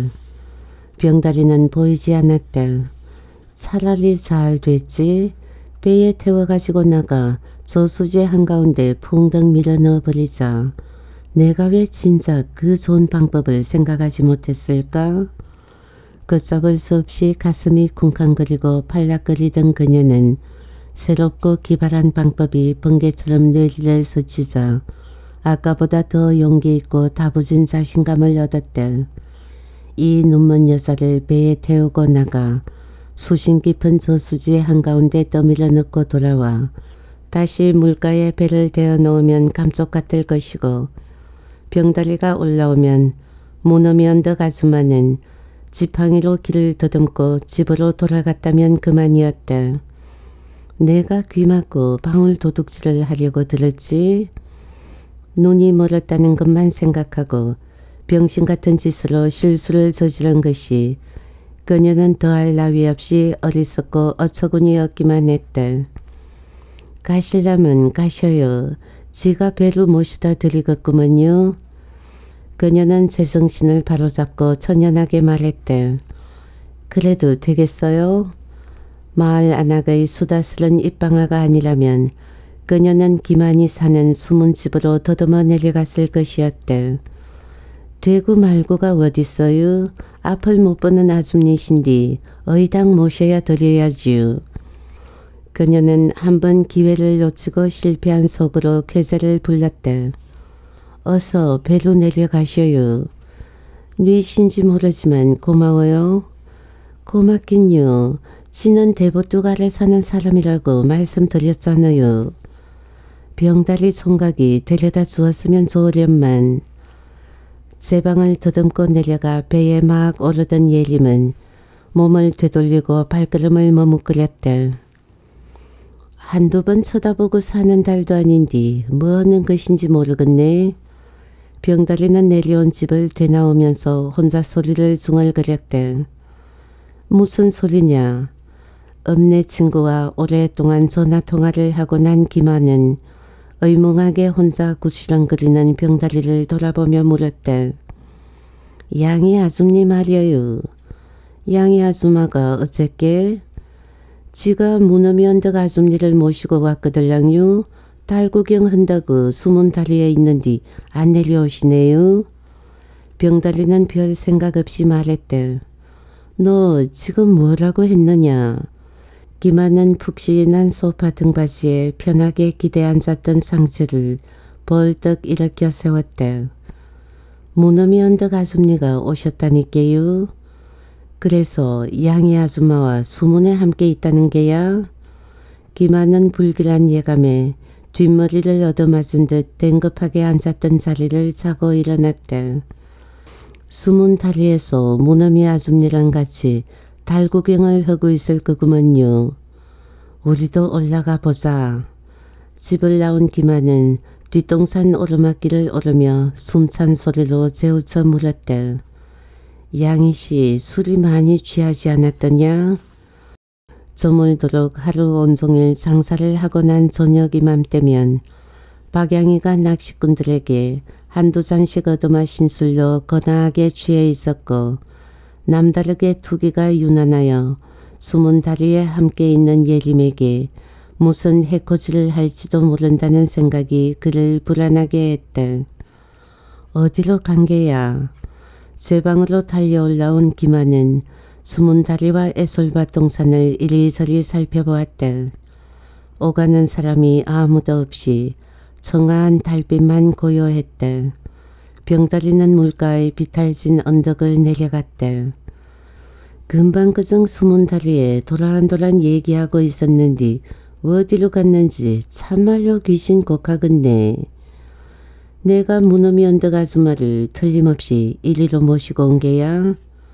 병다리는 보이지 않았다. 차라리 잘 됐지. 배에 태워가지고 나가 저수지 한가운데 풍덩 밀어 넣어버리자. 내가 왜 진작 그 좋은 방법을 생각하지 못했을까? 걷잡을 수 없이 가슴이 쿵쾅거리고 팔락거리던 그녀는 새롭고 기발한 방법이 번개처럼 뇌리를 스치자 아까보다 더 용기 있고 다부진 자신감을 얻었다. 이 눈먼 여자를 배에 태우고 나가 수심 깊은 저수지 한가운데 떠밀어 넣고 돌아와 다시 물가에 배를 대어 놓으면 감쪽 같을 것이고 병다리가 올라오면 무너미 언덕 아줌마는 지팡이로 길을 더듬고 집으로 돌아갔다면 그만이었다. 내가 귀 막고 방울 도둑질을 하려고 들었지. 눈이 멀었다는 것만 생각하고 병신 같은 짓으로 실수를 저지른 것이 그녀는 더할 나위 없이 어리석고 어처구니였기만 했다. 가시려면 가셔요. 지가 배로 모시다 드리겠구먼요. 그녀는 제정신을 바로잡고 천연하게 말했다. 그래도 되겠어요? 마을 안악의 수다스런 입방아가 아니라면 그녀는 기만이 사는 숨은 집으로 더듬어 내려갔을 것이었다. 되고 말고가 어딨어요? 앞을 못 보는 아줌니신디 의당 모셔야 드려야지요. 그녀는 한번 기회를 놓치고 실패한 속으로 쾌재를 불렀다. 어서 배로 내려가셔요. 뉘신지 모르지만 고마워요. 고맙긴요. 지는 대보뚝 아래 사는 사람이라고 말씀드렸잖아요. 병다리 총각이 데려다 주었으면 좋으련만. 제 방을 더듬고 내려가 배에 막 오르던 예림은 몸을 되돌리고 발걸음을 머뭇거렸다. 한두 번 쳐다보고 사는 달도 아닌디 뭐 하는 것인지 모르겠네. 병다리는 내려온 집을 되나오면서 혼자 소리를 중얼거렸대. 무슨 소리냐. 읍내 친구와 오랫동안 전화통화를 하고 난 김아는 의뭉하게 혼자 구시렁거리는 병다리를 돌아보며 물었다. 양이 아줌니 말이에요. 양이 아줌마가 어쨌게? 지가 무너미 언덕 아줌니를 모시고 왔거들랑요. 달 구경 한다고 숨은 다리에 있는디 안 내려오시네요. 병다리는 별 생각 없이 말했대. 너 지금 뭐라고 했느냐? 기만은 푹신한 소파 등받이에 편하게 기대 앉았던 상체를 벌떡 일으켜 세웠대. 무너미 언덕 아줌니가 오셨다니까요. 그래서 양이 아줌마와 수문에 함께 있다는 게야? 기만은 불길한 예감에 뒷머리를 얻어맞은 듯 댕급하게 앉았던 자리를 차고 일어났대. 수문 다리에서 무너미 아줌니랑 같이 달 구경을 하고 있을 거구먼요. 우리도 올라가 보자. 집을 나온 기만은 뒷동산 오르막길을 오르며 숨찬 소리로 재우쳐 물었대. 양이씨 술이 많이 취하지 않았더냐? 저물도록 하루 온종일 장사를 하고 난 저녁 이맘때면 박양이가 낚시꾼들에게 한두 잔씩 얻어마신 술로 거나하게 취해 있었고 남다르게 투기가 유난하여 숨은 다리에 함께 있는 예림에게 무슨 해코지를 할지도 모른다는 생각이 그를 불안하게 했대. 어디로 간 게야? 제 방으로 달려올라온 기만은 숨은 다리와 애솔밭 동산을 이리저리 살펴보았대. 오가는 사람이 아무도 없이 청아한 달빛만 고요했대. 병다리는 물가의 비탈진 언덕을 내려갔대. 금방 그정 숨은 다리에 도란도란 얘기하고 있었는데 어디로 갔는지 참말로 귀신 곡하겠네. 내가 무너미 언덕 아줌마를 틀림없이 이리로 모시고 온 게야.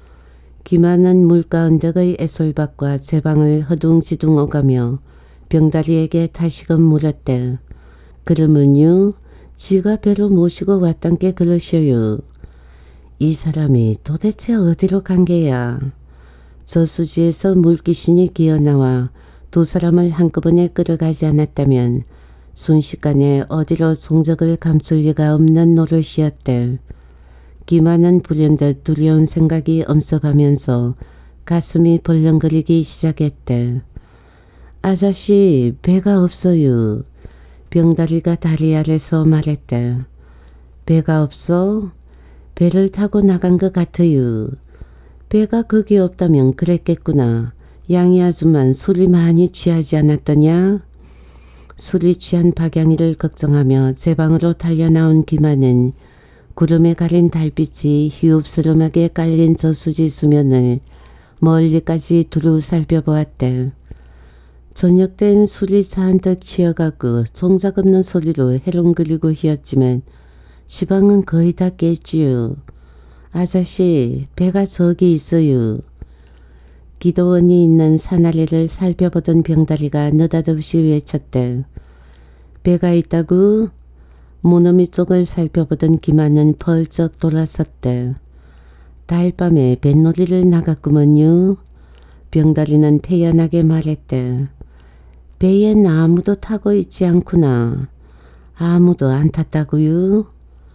기만은 물가 언덕의 애솔밭과 제 방을 허둥지둥 오가며 병다리에게 다시금 물었대. 그러면요, 지가 배로 모시고 왔단 게 그러셔요. 이 사람이 도대체 어디로 간 게야. 저수지에서 물귀신이 기어나와 두 사람을 한꺼번에 끌어가지 않았다면 순식간에 어디로 송적을 감출 리가 없는 노릇이었대. 기만은 불현듯 두려운 생각이 엄습하면서 가슴이 벌렁거리기 시작했대. 아저씨 배가 없어요. 병다리가 다리 아래서 말했대. 배가 없어? 배를 타고 나간 것 같아요. 배가 거기 없다면 그랬겠구나. 양이 아줌만 술이 많이 취하지 않았더냐? 술이 취한 박양이를 걱정하며 제 방으로 달려나온 기만은 구름에 가린 달빛이 희흡스름하게 깔린 저수지 수면을 멀리까지 두루 살펴보았대. 저녁 땐 술이 잔뜩 취어가고 종작 없는 소리로 해롱거리고 희었지만 시방은 거의 다 깼지요. 아저씨 배가 저기 있어요. 기도원이 있는 산 아래를 살펴보던 병다리가 느닷없이 외쳤대. 배가 있다고? 무너미 쪽을 살펴보던 기만은 펄쩍 돌아섰대. 달밤에 뱃놀이를 나갔구먼요. 병다리는 태연하게 말했대. 배엔 아무도 타고 있지 않구나. 아무도 안 탔다고요?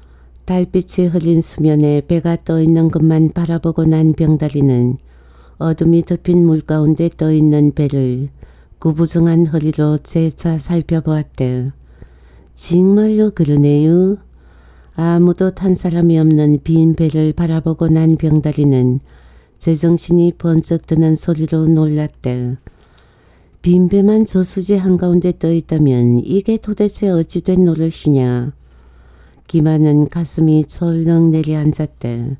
달빛이 흘린 수면에 배가 떠있는 것만 바라보고 난 병다리는 어둠이 덮인 물가운데 떠있는 배를 구부정한 허리로 재차 살펴보았대. 정말로 그러네요. 아무도 탄 사람이 없는 빈 배를 바라보고 난 병다리는 제정신이 번쩍 드는 소리로 놀랐대. 빈 배만 저수지 한가운데 떠있다면 이게 도대체 어찌 된 노릇이냐. 기만은 가슴이 철렁 내려앉았대.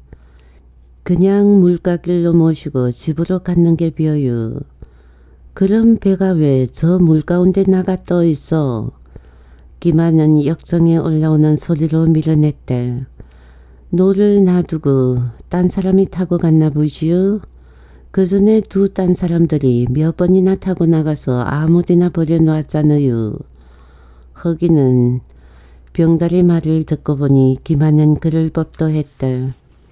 그냥 물가길로 모시고 집으로 갔는 게 비어요. 그럼 배가 왜 저 물가운데 나가 떠있어? 기만은 역정에 올라오는 소리로 밀어냈대. 노를 놔두고 딴 사람이 타고 갔나 보지요? 그 전에 두 딴 사람들이 몇 번이나 타고 나가서 아무데나 버려놓았잖아요. 허기는 병다리 말을 듣고 보니 기만은 그럴 법도 했대.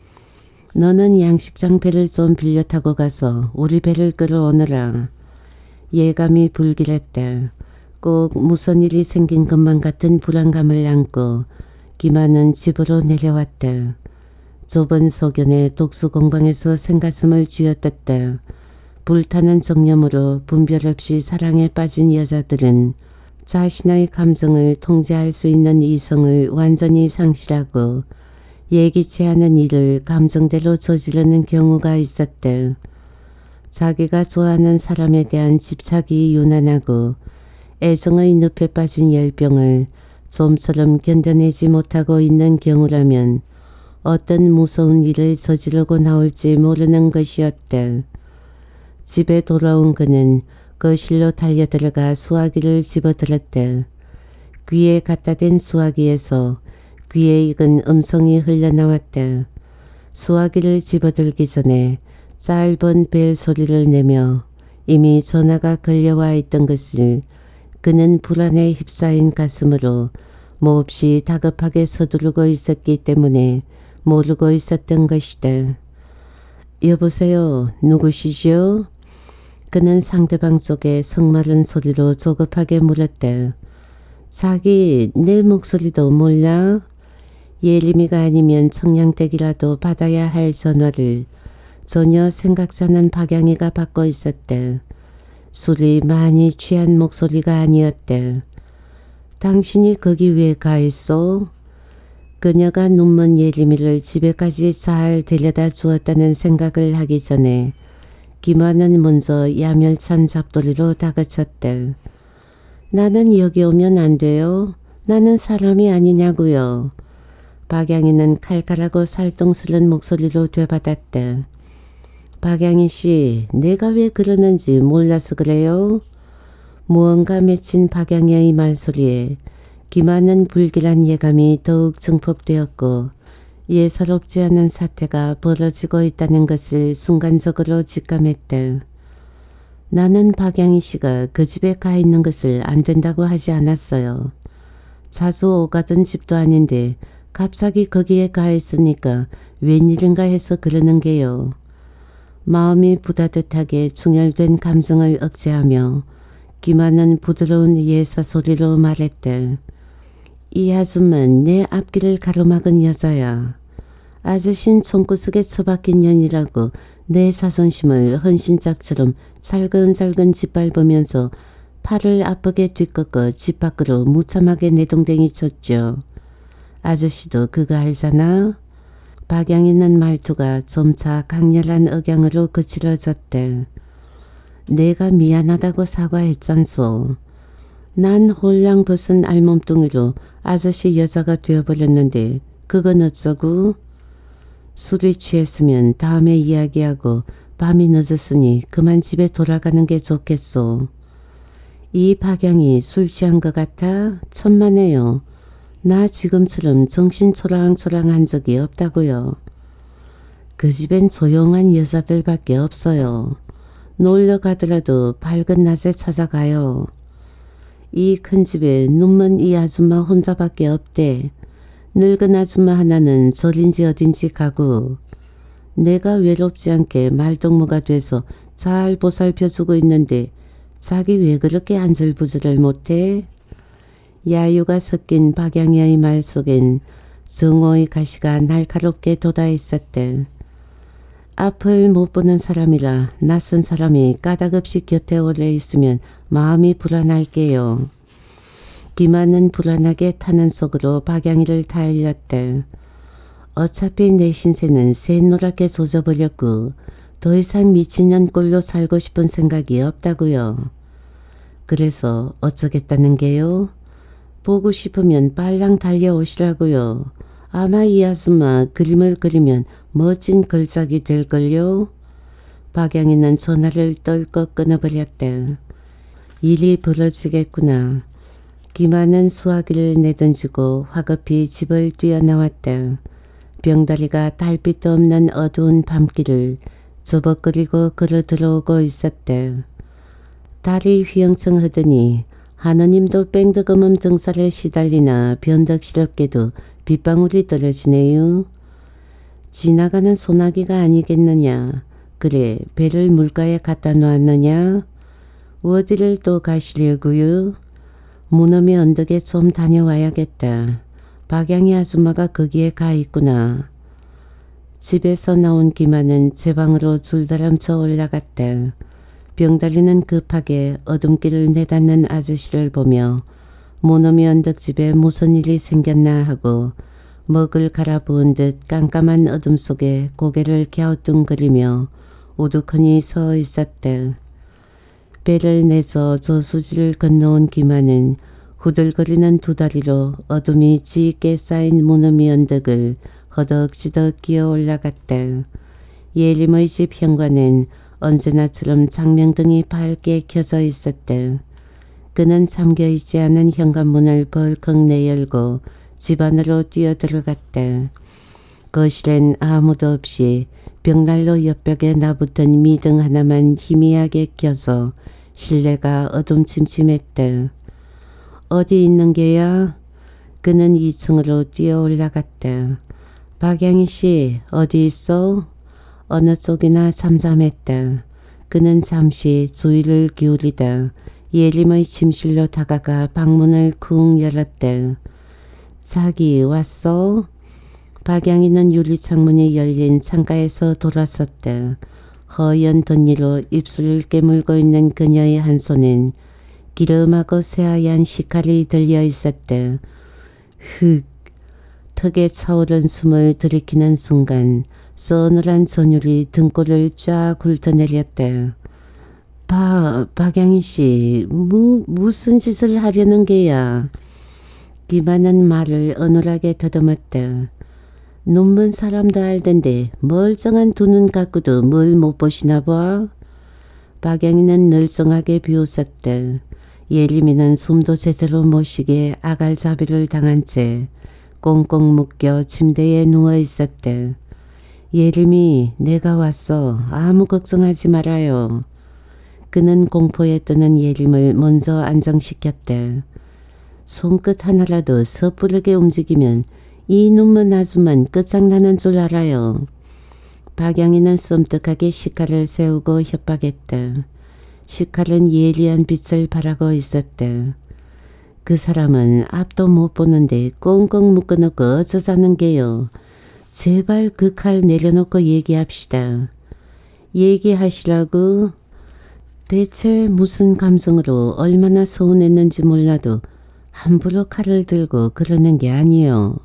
너는 양식장 배를 좀 빌려 타고 가서 우리 배를 끌어오너라. 예감이 불길했대. 꼭 무슨 일이 생긴 것만 같은 불안감을 안고 기만은 집으로 내려왔대. 좁은 소견에 독수공방에서 생가슴을 쥐어뜯대. 불타는 정념으로 분별 없이 사랑에 빠진 여자들은 자신의 감정을 통제할 수 있는 이성을 완전히 상실하고 예기치 않은 일을 감정대로 저지르는 경우가 있었대. 자기가 좋아하는 사람에 대한 집착이 유난하고 애정의 늪에 빠진 열병을 좀처럼 견뎌내지 못하고 있는 경우라면 어떤 무서운 일을 저지르고 나올지 모르는 것이었대. 집에 돌아온 그는 거실로 달려들어가 수화기를 집어들었대. 귀에 갖다 댄 수화기에서 귀에 익은 음성이 흘러나왔대. 수화기를 집어들기 전에 짧은 벨 소리를 내며 이미 전화가 걸려와 있던 것을 그는 불안에 휩싸인 가슴으로 몹시 다급하게 서두르고 있었기 때문에 모르고 있었던 것이다. 여보세요, 누구시죠? 그는 상대방 쪽에 성마른 소리로 조급하게 물었다. 자기 내 목소리도 몰라? 예림이가 아니면 청량댁이라도 받아야 할 전화를 전혀 생각지 않은 박양이가 받고 있었다. 술이 많이 취한 목소리가 아니었다. 당신이 거기 왜 가 있어? 그녀가 눈먼 예림이를 집에까지 잘 데려다 주었다는 생각을 하기 전에 김화는 먼저 야멸찬 잡돌이로 다그쳤대. 나는 여기 오면 안 돼요. 나는 사람이 아니냐고요. 박양이는 칼칼하고 살똥스런 목소리로 되받았대. 박양이 씨, 내가 왜 그러는지 몰라서 그래요? 무언가 맺힌 박양이의 말소리에 김하는 불길한 예감이 더욱 증폭되었고 예사롭지 않은 사태가 벌어지고 있다는 것을 순간적으로 직감했다. 나는 박양희 씨가 그 집에 가 있는 것을 안 된다고 하지 않았어요. 자주 오가던 집도 아닌데 갑자기 거기에 가 있으니까 웬일인가 해서 그러는 게요. 마음이 부다듯하게 충혈된 감정을 억제하며 김하는 부드러운 예사 소리로 말했대. 이 아줌만 내 앞길을 가로막은 여자야. 아저씨는 총구석에 처박힌 년이라고 내 자존심을 헌신짝처럼 살근살근 짓밟으면서 팔을 아프게 뒤꺾어 집 밖으로 무참하게 내동댕이 쳤죠. 아저씨도 그거 알잖아? 박양이는 말투가 점차 강렬한 억양으로 거칠어졌대. 내가 미안하다고 사과했잖소. 난 홀랑 벗은 알몸뚱이로 아저씨 여자가 되어버렸는데 그건 어쩌고? 술이 취했으면 다음에 이야기하고 밤이 늦었으니 그만 집에 돌아가는 게 좋겠소. 이 박양이 술 취한 것 같아? 천만에요. 나 지금처럼 정신 초랑초랑한 적이 없다고요. 그 집엔 조용한 여자들밖에 없어요. 놀러 가더라도 밝은 낮에 찾아가요. 이 큰 집에 눈먼 이 아줌마 혼자밖에 없대. 늙은 아줌마 하나는 절인지 어딘지 가고 내가 외롭지 않게 말동무가 돼서 잘 보살펴주고 있는데 자기 왜 그렇게 안절부절을 못해? 야유가 섞인 박양이의 말 속엔 정오의 가시가 날카롭게 돋아 있었대. 앞을 못 보는 사람이라 낯선 사람이 까닭없이 곁에 오래 있으면 마음이 불안할게요. 김하는 불안하게 타는 속으로 박양이를 타일렀대. 어차피 내 신세는 새노랗게 젖어버렸고 더 이상 미친년 꼴로 살고 싶은 생각이 없다고요. 그래서 어쩌겠다는 게요? 보고 싶으면 빨랑 달려오시라고요. 아마 이 아줌마 그림을 그리면 멋진 걸작이 될걸요. 박양이는 전화를 떨컥 끊어버렸대. 일이 벌어지겠구나. 김하는 수화기를 내던지고 화급히 집을 뛰어나왔다. 병다리가 달빛도 없는 어두운 밤길을 저벅거리고 걸어 들어오고 있었다. 달이 휘영청하더니 하느님도 뺑덕없는 등살에 시달리나 변덕스럽게도 빗방울이 떨어지네요. 지나가는 소나기가 아니겠느냐. 그래 배를 물가에 갖다 놓았느냐. 어디를 또 가시려고요? 무너미 언덕에 좀 다녀와야겠다. 박양이 아줌마가 거기에 가 있구나. 집에서 나온 김하는 제 방으로 줄다람쳐 올라갔다. 병다리는 급하게 어둠길을 내닫는 아저씨를 보며 모노미 언덕집에 무슨 일이 생겼나 하고 먹을 갈아부은 듯 깜깜한 어둠 속에 고개를 갸우뚱거리며 우두커니 서 있었대. 배를 내서 저수지를 건너온 기만은 후들거리는 두 다리로 어둠이 짙게 쌓인 무너미 언덕을 허덕지덕 기어 올라갔다. 예림의 집 현관엔 언제나처럼 장명등이 밝게 켜져 있었다. 그는 잠겨있지 않은 현관문을 벌컥 내열고 집 안으로 뛰어들어갔다. 거실엔 아무도 없이 벽난로 옆벽에 나붙은 미등 하나만 희미하게 켜서 실내가 어둠침침했다. 어디 있는 게야? 그는 2층으로 뛰어 올라갔다. 박양희 씨 어디 있어? 어느 쪽이나 잠잠했다. 그는 잠시 주의를 기울이다 예림의 침실로 다가가 방문을 쿵 열었다. 자기 왔어? 박양희는 유리창문이 열린 창가에서 돌아섰다. 허연 덧니로 입술을 깨물고 있는 그녀의 한 손엔 기름하고 새하얀 식칼이 들려 있었다. 흑! 턱에 차오른 숨을 들이키는 순간 서늘한 전율이 등골을 쫙 훑어내렸다. 박양희 씨, 무슨 짓을 하려는 게야? 기만은 말을 어눌하게 더듬었다. 눈먼 사람도 알던데 멀쩡한 두 눈 갖고도 뭘 못 보시나 봐? 박양희는 늘정하게 비웃었다. 예림이는 숨도 제대로 못 쉬게 아갈자비를 당한 채 꽁꽁 묶여 침대에 누워 있었다. 예림이 내가 왔어. 아무 걱정하지 말아요. 그는 공포에 뜨는 예림을 먼저 안정시켰다. 손끝 하나라도 섣부르게 움직이면 이 눈먼 아줌만 끝장나는 줄 알아요. 박양희는 섬뜩하게 식칼을 세우고 협박했다. 식칼은 예리한 빛을 발하고 있었다. 그 사람은 앞도 못 보는데 꽁꽁 묶어놓고 어쩌자는 게요. 제발 그 칼 내려놓고 얘기합시다. 얘기하시라고? 대체 무슨 감성으로 얼마나 서운했는지 몰라도 함부로 칼을 들고 그러는 게 아니요.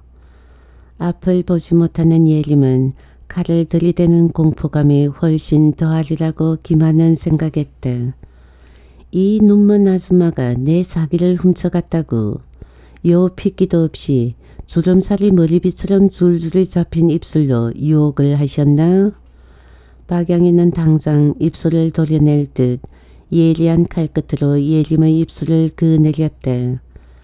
앞을 보지 못하는 예림은 칼을 들이대는 공포감이 훨씬 더하리라고 기만은 생각했다. 이 눈먼 아줌마가 내 자기를 훔쳐갔다고. 요 핏기도 없이 주름살이 머리빗처럼 줄줄이 잡힌 입술로 유혹을 하셨나? 박양희는 당장 입술을 도려낼 듯 예리한 칼끝으로 예림의 입술을 그내렸다.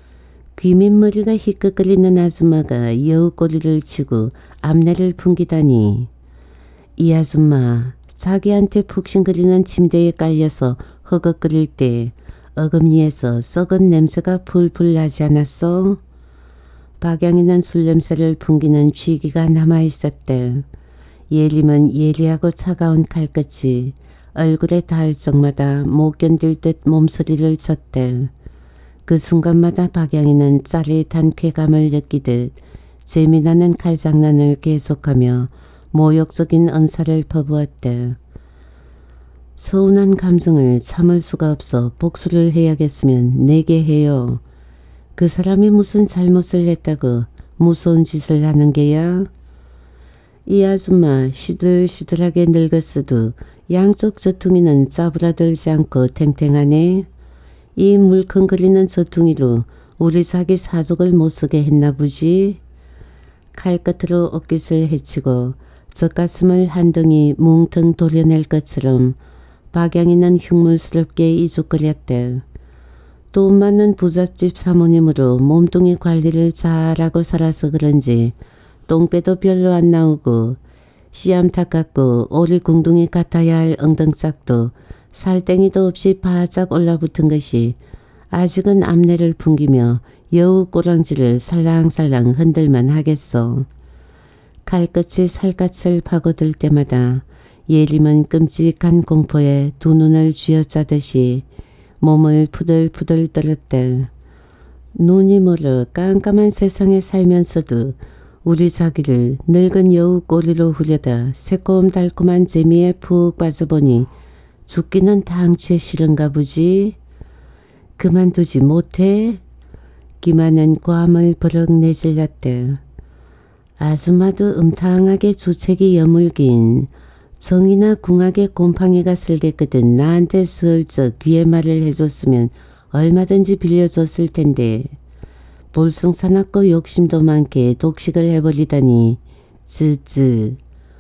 귀밑머리가 희끗거리는 아줌마가 여우꼬리를 치고 앞내를 풍기다니. 이 아줌마 자기한테 푹신거리는 침대에 깔려서 허걱거릴 때 어금니에서 썩은 냄새가 풀풀 나지 않았어? 박양희는 술냄새를 풍기는 쥐기가 남아있었대. 예림은 예리하고 차가운 칼끝이 얼굴에 닿을 적마다 못 견딜 듯 몸소리를 쳤대. 그 순간마다 박양희는 짜릿한 쾌감을 느끼듯 재미나는 칼장난을 계속하며 모욕적인 언사를 퍼부었대. 서운한 감정을 참을 수가 없어 복수를 해야겠으면 내게 해요. 그 사람이 무슨 잘못을 했다고 무서운 짓을 하는 게야? 이 아줌마 시들시들하게 늙었어도 양쪽 저퉁이는 짜부라들지 않고 탱탱하네. 이 물컹거리는 저퉁이로 우리 자기 사족을 못쓰게 했나 보지. 칼끝으로 옷깃을 헤치고 젖가슴을 한 덩이 뭉텅 도려낼 것처럼 박양희는 흉물스럽게 이죽거렸대. 돈 많은 부잣집 사모님으로 몸뚱이 관리를 잘하고 살아서 그런지 똥배도 별로 안 나오고 씨암탉 같고 오리궁둥이 같아야 할 엉덩짝도 살땡이도 없이 바짝 올라붙은 것이 아직은 앞내를 풍기며 여우 꼬랑지를 살랑살랑 흔들만 하겠어. 칼끝이 살갗을 파고들 때마다 예림은 끔찍한 공포에 두 눈을 쥐어짜듯이 몸을 푸들푸들 떨었대. 눈이 멀어 깜깜한 세상에 살면서도 우리 자기를 늙은 여우 꼬리로 후려다 새콤달콤한 재미에 푹 빠져보니 죽기는 당최 싫은가 보지. 그만두지 못해? 기만은 고함을 버럭 내질렀대. 아줌마도 음탕하게 주책이 여물긴 정이나 궁하게 곰팡이가 슬겠거든 나한테 슬쩍 귀에 말을 해줬으면 얼마든지 빌려줬을 텐데 볼썽사납고 욕심도 많게 독식을 해버리다니 쯔쯔.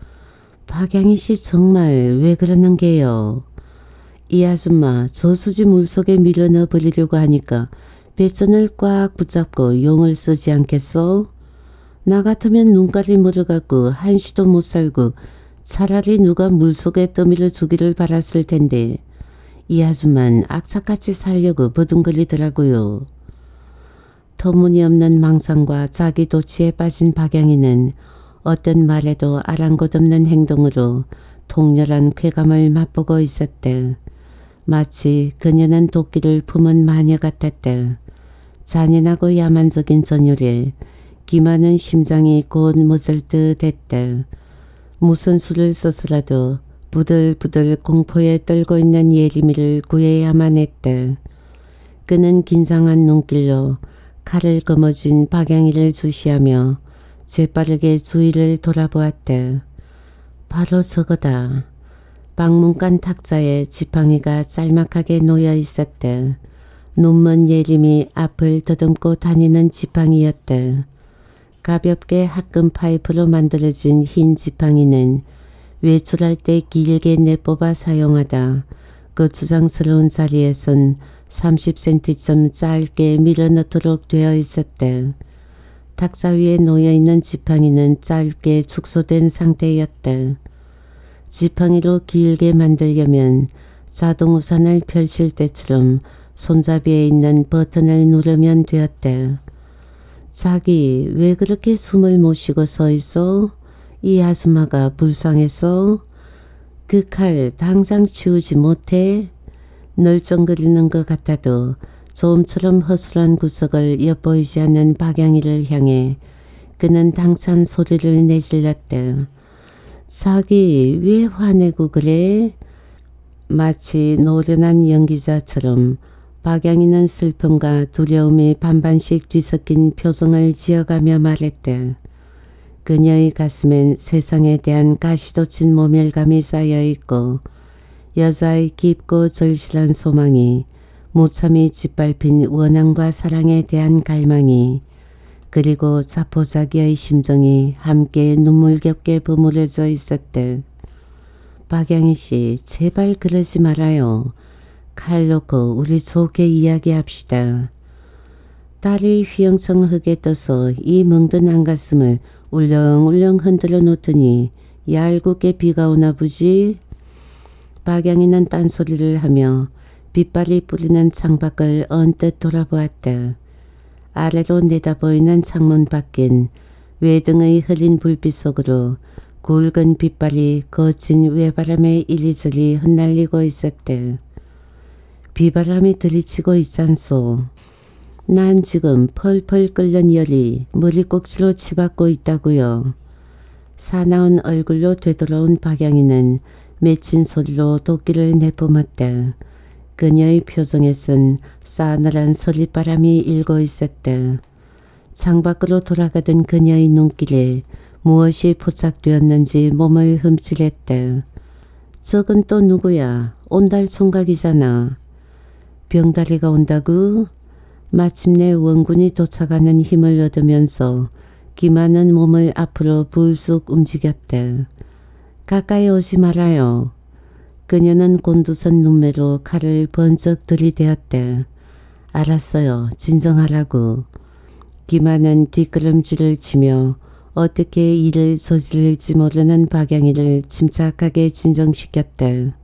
박양희 씨 정말 왜 그러는 게요. 이 아줌마 저수지 물속에 밀어넣어 버리려고 하니까 배전을 꽉 붙잡고 용을 쓰지 않겠소? 나 같으면 눈깔이 멀어갖고 한시도 못 살고 차라리 누가 물속에 떠밀어 주기를 바랐을 텐데 이 아줌만 악착같이 살려고 버둥거리더라고요. 터무니없는 망상과 자기 도취에 빠진 박양희는 어떤 말에도 아랑곳없는 행동으로 통렬한 쾌감을 맛보고 있었대. 마치 그녀는 도끼를 품은 마녀 같았대. 잔인하고 야만적인 전율에 기만은 심장이 곧 멎을 듯 했대. 무슨 수를 써서라도 부들부들 공포에 떨고 있는 예림이를 구해야만 했대. 그는 긴장한 눈길로 칼을 거머쥔 박양희를 주시하며 재빠르게 주위를 돌아보았대. 바로 저거다. 방문간 탁자에 지팡이가 짤막하게 놓여 있었대. 눈먼 예림이 앞을 더듬고 다니는 지팡이였대. 가볍게 합금 파이프로 만들어진 흰 지팡이는 외출할 때 길게 내뽑아 사용하다 그 주장스러운 자리에선 30cm쯤 짧게 밀어넣도록 되어 있었대. 탁자 위에 놓여있는 지팡이는 짧게 축소된 상태였대. 지팡이로 길게 만들려면 자동우산을 펼칠 때처럼 손잡이에 있는 버튼을 누르면 되었대. 자기 왜 그렇게 숨을 못 쉬고 서 있어? 이 아줌마가 불쌍해서? 그 칼 당장 치우지 못해? 널쩡거리는 것 같아도 조음처럼 허술한 구석을 엿보이지 않는 박양희를 향해 그는 당찬 소리를 내질렀대. 자기 왜 화내고 그래? 마치 노련한 연기자처럼 박양희는 슬픔과 두려움이 반반씩 뒤섞인 표정을 지어가며 말했대. 그녀의 가슴엔 세상에 대한 가시돋친 모멸감이 쌓여있고 여자의 깊고 절실한 소망이 무참히 짓밟힌 원한과 사랑에 대한 갈망이 그리고 자포자기의 심정이 함께 눈물겹게 버무려져 있었대. 박양희 씨 제발 그러지 말아요. 칼 놓고 우리 좋게 이야기합시다. 딸이 휘영청하게 떠서 이 멍든한 가슴을 울렁울렁 흔들어 놓더니 얄궂게 비가 오나 보지. 박양희는 딴소리를 하며 빗발이 뿌리는 창밖을 언뜻 돌아보았다. 아래로 내다보이는 창문 밖엔 외등의 흐린 불빛 속으로 굵은 빗발이 거친 외바람에 이리저리 흩날리고 있었대. 비바람이 들이치고 있잖소. 난 지금 펄펄 끓는 열이 머리꼭지로 치받고 있다고요. 사나운 얼굴로 되돌아온 박양희는 맺힌 소리로 도끼를 내뿜었다. 그녀의 표정에선 싸늘한 서리바람이 일고 있었다. 창밖으로 돌아가던 그녀의 눈길에 무엇이 포착되었는지 몸을 흠칠했다. 저건 또 누구야? 온달 총각이잖아. 병다리가 온다고? 마침내 원군이 도착하는 힘을 얻으면서 기만은 몸을 앞으로 불쑥 움직였다. 가까이 오지 말아요. 그녀는 곤두선 눈매로 칼을 번쩍 들이대었다. 알았어요. 진정하라고. 기만은 뒷걸음질을 치며 어떻게 일을 저지를지 모르는 박양희를 침착하게 진정시켰다.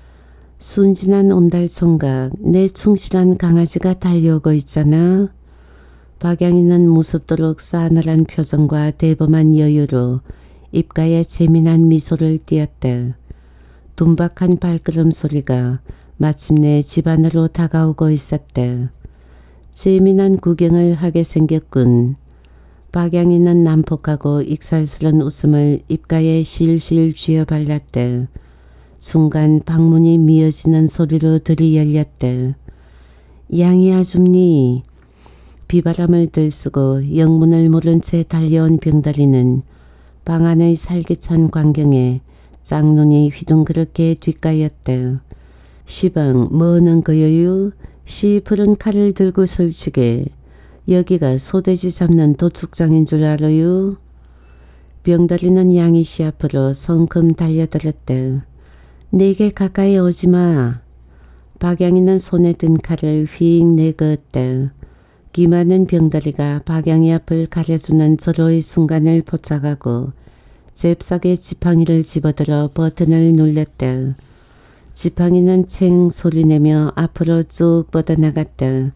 순진한 온달총각, 내 충실한 강아지가 달려오고 있잖아. 박양희는 무섭도록 싸늘한 표정과 대범한 여유로 입가에 재미난 미소를 띄었다. 둔박한 발걸음 소리가 마침내 집 안으로 다가오고 있었다. 재미난 구경을 하게 생겼군. 박양희는 난폭하고 익살스런 웃음을 입가에 실실 쥐어발랐다. 순간 방문이 미어지는 소리로 들이 열렸다. 양희 아줌니. 비바람을 들쓰고 영문을 모른 채 달려온 병다리는 방 안의 살기찬 광경에 짝눈이 휘둥그렇게 뒷가였대. 시방 뭐는 거여유? 시푸른 칼을 들고 설치게 여기가 소돼지 잡는 도축장인 줄 알아요? 병다리는 양이씨 앞으로 성큼 달려들었대. 내게 가까이 오지마. 박양이는 손에 든 칼을 휙 내그었대. 기만은 병다리가 박양이 앞을 가려주는 절호의 순간을 포착하고 잽싸게 지팡이를 집어들어 버튼을 눌렀대. 지팡이는 챙 소리내며 앞으로 쭉 뻗어나갔다.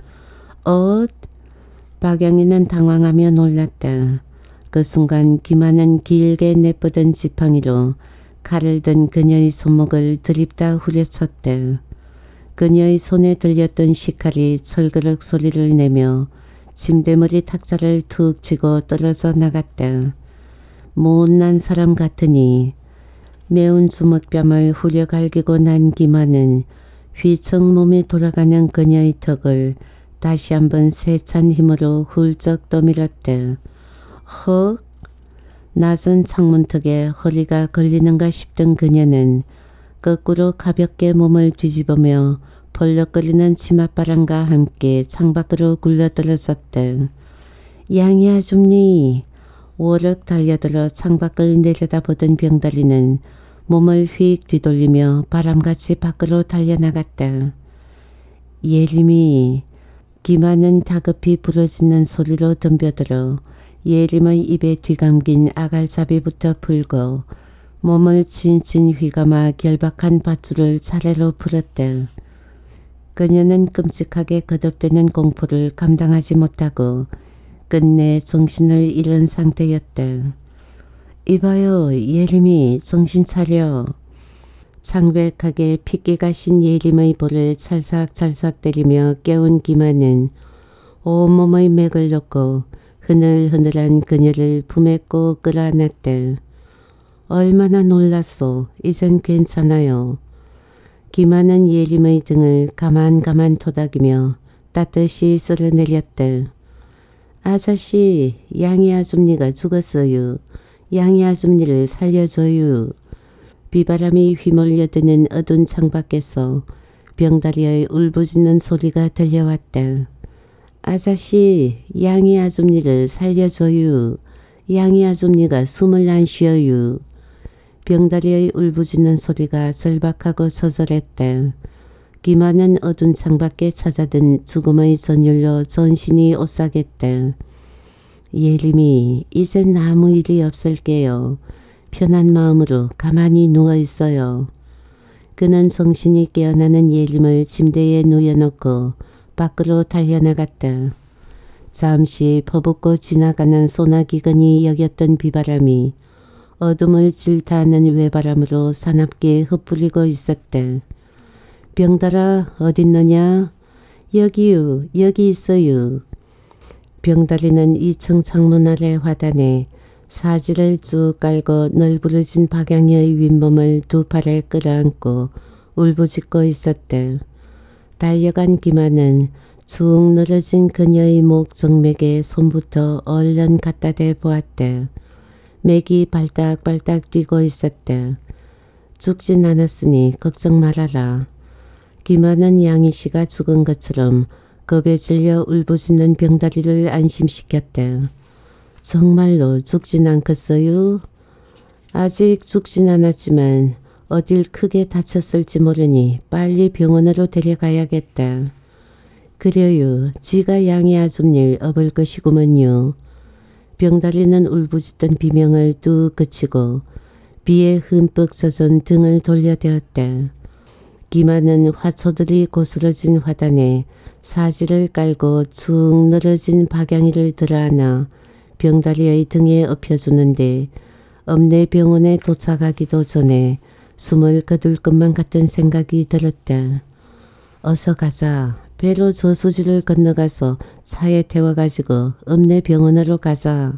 박양이는 당황하며 놀랐다. 그 순간 기만은 길게 내뻗은 지팡이로 칼을 든 그녀의 손목을 들입다 후려쳤다. 그녀의 손에 들렸던 식칼이 철그럭 소리를 내며 침대머리 탁자를 툭 치고 떨어져 나갔다. 못난 사람 같으니. 매운 주먹뺨을 후려갈기고 난 기만은 휘청 몸이 돌아가는 그녀의 턱을 다시 한번 세찬 힘으로 훌쩍 떠밀었대. 헉! 낮은 창문턱에 허리가 걸리는가 싶던 그녀는 거꾸로 가볍게 몸을 뒤집으며 벌럭거리는 치맛바람과 함께 창밖으로 굴러떨어졌대. 양이 아줌니. 워럭 달려들어 창밖을 내려다보던 병다리는 몸을 휙 뒤돌리며 바람같이 밖으로 달려나갔다. 예림이. 기만은 다급히 부러지는 소리로 덤벼들어 예림의 입에 뒤감긴 아갈잡이부터 풀고 몸을 친친 휘감아 결박한 밧줄을 차례로 풀었다. 그녀는 끔찍하게 거듭되는 공포를 감당하지 못하고 끝내 정신을 잃은 상태였다. 이봐요 예림이 정신 차려. 창백하게 핏기가 신 예림의 볼을 찰싹찰싹 때리며 깨운 기만은 온몸의 맥을 놓고 흐늘흐늘한 그녀를 품에 꼭 끌어안았다. 얼마나 놀랐소. 이젠 괜찮아요. 기만은 예림의 등을 가만가만 토닥이며 따뜻이 쓸어내렸다. 아저씨, 양이 아줌니가 죽었어요. 양이 아줌니를 살려줘요. 비바람이 휘몰려드는 어두운 창밖에서 병다리의 울부짖는 소리가 들려왔다. 아저씨, 양이 아줌니를 살려줘요. 양이 아줌니가 숨을 안 쉬어요. 병다리의 울부짖는 소리가 절박하고 처절했다. 기만은 어두운 창밖에 찾아든 죽음의 전율로 전신이 오싹했다. 예림이, 이젠 아무 일이 없을게요. 편한 마음으로 가만히 누워있어요. 그는 정신이 깨어나는 예림을 침대에 누워놓고 밖으로 달려나갔다. 잠시 퍼붓고 지나가는 소나기근이 여겼던 비바람이 어둠을 질타하는 외바람으로 사납게 흩뿌리고 있었다. 병달아 어딨느냐? 여기요. 여기 있어요. 병다리는 2층 창문 아래 화단에 사지를 쭉 깔고 널브러진 박양이의 윗몸을 두 팔에 끌어안고 울부짖고 있었다. 달려간 기만은 축 늘어진 그녀의 목 정맥에 손부터 얼른 갖다 대 보았다. 맥이 발딱발딱 뛰고 있었다. 죽진 않았으니 걱정 말아라. 기만은 양이씨가 죽은 것처럼 겁에 질려 울부짖는 병다리를 안심시켰다. 정말로 죽진 않겠어요? 아직 죽진 않았지만 어딜 크게 다쳤을지 모르니 빨리 병원으로 데려가야겠다. 그래요. 지가 양이 아줌니를 업을 것이구먼요. 병다리는 울부짖던 비명을 뚝 그치고 비에 흠뻑 젖은 등을 돌려대었다. 기만은 화초들이 고스러진 화단에 사지를 깔고 축 늘어진 박양이를 들어안아 병다리의 등에 엎혀주는데 읍내 병원에 도착하기도 전에 숨을 거둘 것만 같은 생각이 들었다. 어서 가자. 배로 저수지를 건너가서 차에 태워가지고 읍내 병원으로 가자.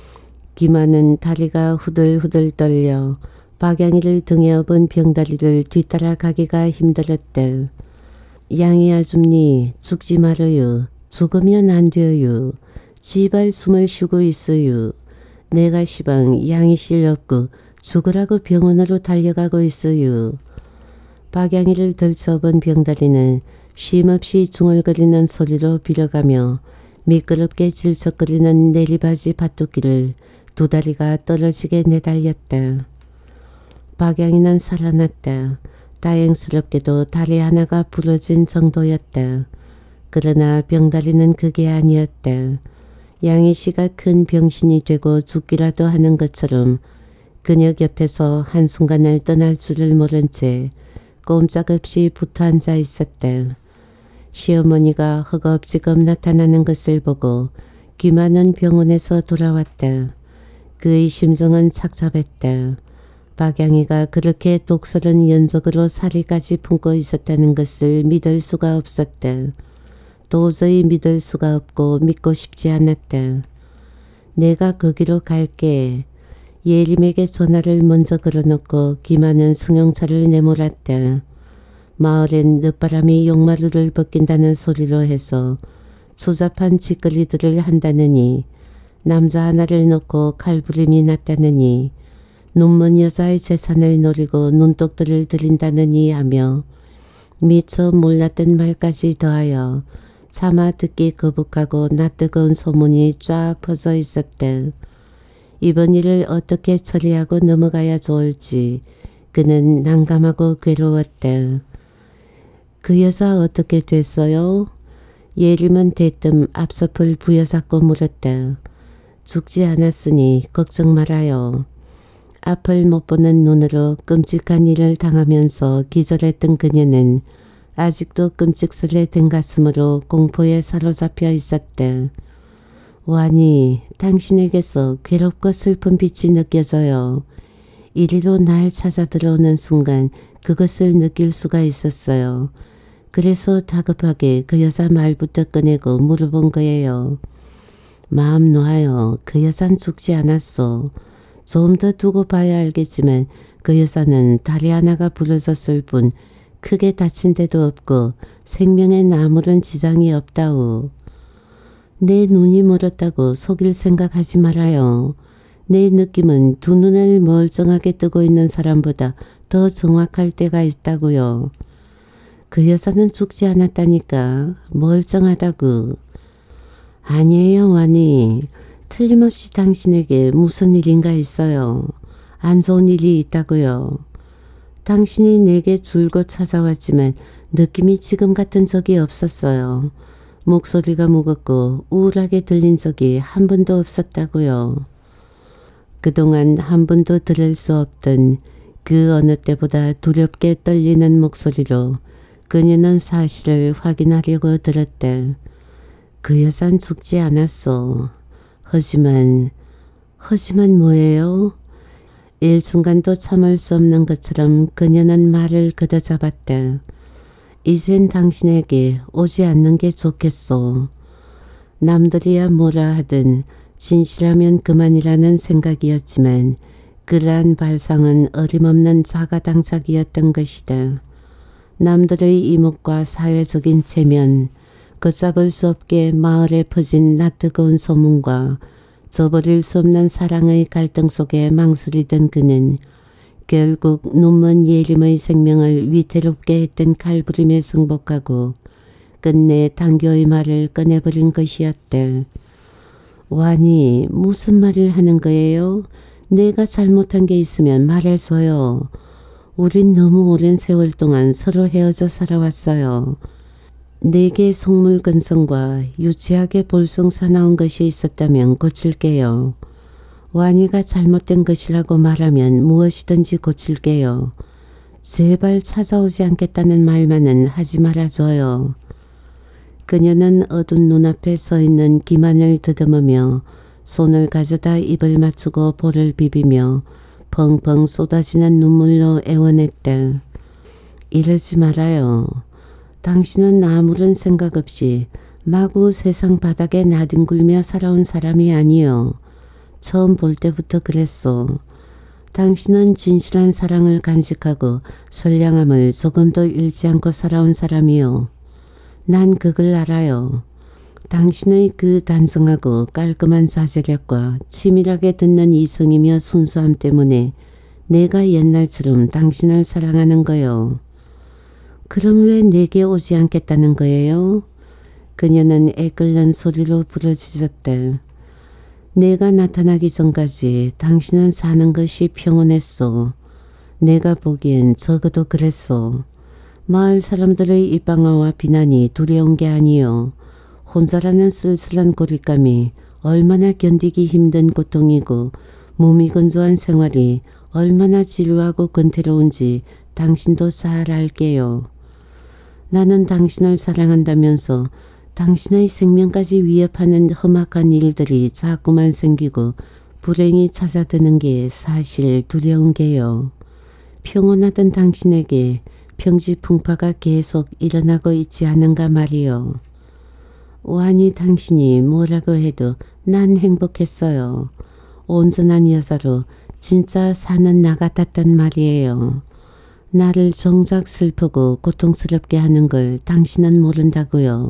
기만은 다리가 후들후들 떨려 박양이를 등에 업은 병다리를 뒤따라 가기가 힘들었다. 양이 아줌니 죽지 말아요. 죽으면 안 돼요. 지발 숨을 쉬고 있어요. 내가 시방 양이 실렸고 죽으라고 병원으로 달려가고 있어요. 박양이를 들쳐본 병다리는 쉼없이 중얼거리는 소리로 빌어가며 미끄럽게 질척거리는 내리바지 밭도끼를 두 다리가 떨어지게 내달렸다. 박양이는 살아났다. 다행스럽게도 다리 하나가 부러진 정도였다. 그러나 병다리는 그게 아니었다. 양희씨가 큰 병신이 되고 죽기라도 하는 것처럼 그녀 곁에서 한순간을 떠날 줄을 모른 채 꼼짝없이 붙어앉아 있었다. 시어머니가 허겁지겁 나타나는 것을 보고 김하는 병원에서 돌아왔다. 그의 심정은 착잡했다. 박양이가 그렇게 독설은 연속으로 사리까지 품고 있었다는 것을 믿을 수가 없었다. 도저히 믿을 수가 없고 믿고 싶지 않았다. 내가 거기로 갈게. 예림에게 전화를 먼저 걸어놓고 김하는 승용차를 내몰았다. 마을엔 늦바람이 용마루를 벗긴다는 소리로 해서 조잡한 짓거리들을 한다느니 남자 하나를 놓고 칼부림이 났다느니 눈먼 여자의 재산을 노리고 눈독들을 들인다느니 하며 미처 몰랐던 말까지 더하여 차마 듣기 거북하고 낯뜨거운 소문이 쫙 퍼져 있었다. 이번 일을 어떻게 처리하고 넘어가야 좋을지 그는 난감하고 괴로웠다. 그 여자 어떻게 됐어요? 예림은 대뜸 앞서풀 부여잡고 물었다. 죽지 않았으니 걱정 말아요. 앞을 못 보는 눈으로 끔찍한 일을 당하면서 기절했던 그녀는 아직도 끔찍스레 된 가슴으로 공포에 사로잡혀 있었다. 와니, 당신에게서 괴롭고 슬픈 빛이 느껴져요. 이리로 날 찾아 들어오는 순간 그것을 느낄 수가 있었어요. 그래서 다급하게 그 여자 말부터 꺼내고 물어본 거예요. 마음 놓아요. 그 여잔 죽지 않았어. 좀 더 두고 봐야 알겠지만 그 여자는 다리 하나가 부러졌을 뿐 크게 다친 데도 없고 생명엔 아무런 지장이 없다우. 내 눈이 멀었다고 속일 생각하지 말아요. 내 느낌은 두 눈을 멀쩡하게 뜨고 있는 사람보다 더 정확할 때가 있다고요. 그 여자는 죽지 않았다니까. 멀쩡하다고. 아니에요, 와니. 틀림없이 당신에게 무슨 일인가 있어요. 안 좋은 일이 있다고요. 당신이 내게 줄곧 찾아왔지만 느낌이 지금 같은 적이 없었어요. 목소리가 무겁고 우울하게 들린 적이 한 번도 없었다고요. 그동안 한 번도 들을 수 없던 그 어느 때보다 두렵게 떨리는 목소리로 그녀는 사실을 확인하려고 들었다. 그 여잔 죽지 않았어. 하지만 뭐예요? 일순간도 참을 수 없는 것처럼 그녀는 말을 걷어잡았다. 이젠 당신에게 오지 않는 게 좋겠소. 남들이야 뭐라 하든 진실하면 그만이라는 생각이었지만 그러한 발상은 어림없는 자가당착이었던 것이다. 남들의 이목과 사회적인 체면, 걷잡을 수 없게 마을에 퍼진 낯뜨거운 소문과 저버릴 수 없는 사랑의 갈등 속에 망설이던 그는 결국 눈먼 예림의 생명을 위태롭게 했던 칼부림에 승복하고 끝내 당교의 말을 꺼내버린 것이었다. 와니, 무슨 말을 하는 거예요? 내가 잘못한 게 있으면 말해줘요. 우린 너무 오랜 세월 동안 서로 헤어져 살아왔어요. 내게 속물근성과 유치하게 볼썽사나운 것이 있었다면 고칠게요. 와니가 잘못된 것이라고 말하면 무엇이든지 고칠게요. 제발 찾아오지 않겠다는 말만은 하지 말아줘요. 그녀는 어두운 눈앞에 서 있는 기만을 더듬으며 손을 가져다 입을 맞추고 볼을 비비며 펑펑 쏟아지는 눈물로 애원했다. 이러지 말아요. 당신은 아무런 생각 없이 마구 세상 바닥에 나뒹굴며 살아온 사람이 아니요. 처음 볼 때부터 그랬소. 당신은 진실한 사랑을 간직하고 선량함을 조금도 잃지 않고 살아온 사람이요. 난 그걸 알아요. 당신의 그 단성하고 깔끔한 사제력과 치밀하게 듣는 이성이며 순수함 때문에 내가 옛날처럼 당신을 사랑하는 거요. 그럼 왜 내게 오지 않겠다는 거예요? 그녀는 애끓는 소리로 부르짖었다. 내가 나타나기 전까지 당신은 사는 것이 평온했소. 내가 보기엔 적어도 그랬소. 마을 사람들의 입방아와 비난이 두려운 게 아니요. 혼자라는 쓸쓸한 고립감이 얼마나 견디기 힘든 고통이고 무미건조한 생활이 얼마나 지루하고 근태로운지 당신도 잘 알게요. 나는 당신을 사랑한다면서 당신의 생명까지 위협하는 험악한 일들이 자꾸만 생기고 불행이 찾아드는 게 사실 두려운 게요. 평온하던 당신에게 평지풍파가 계속 일어나고 있지 않은가 말이요. 완히 당신이 뭐라고 해도 난 행복했어요. 온전한 여자로 진짜 사는 나 같았단 말이에요. 나를 정작 슬프고 고통스럽게 하는 걸 당신은 모른다고요.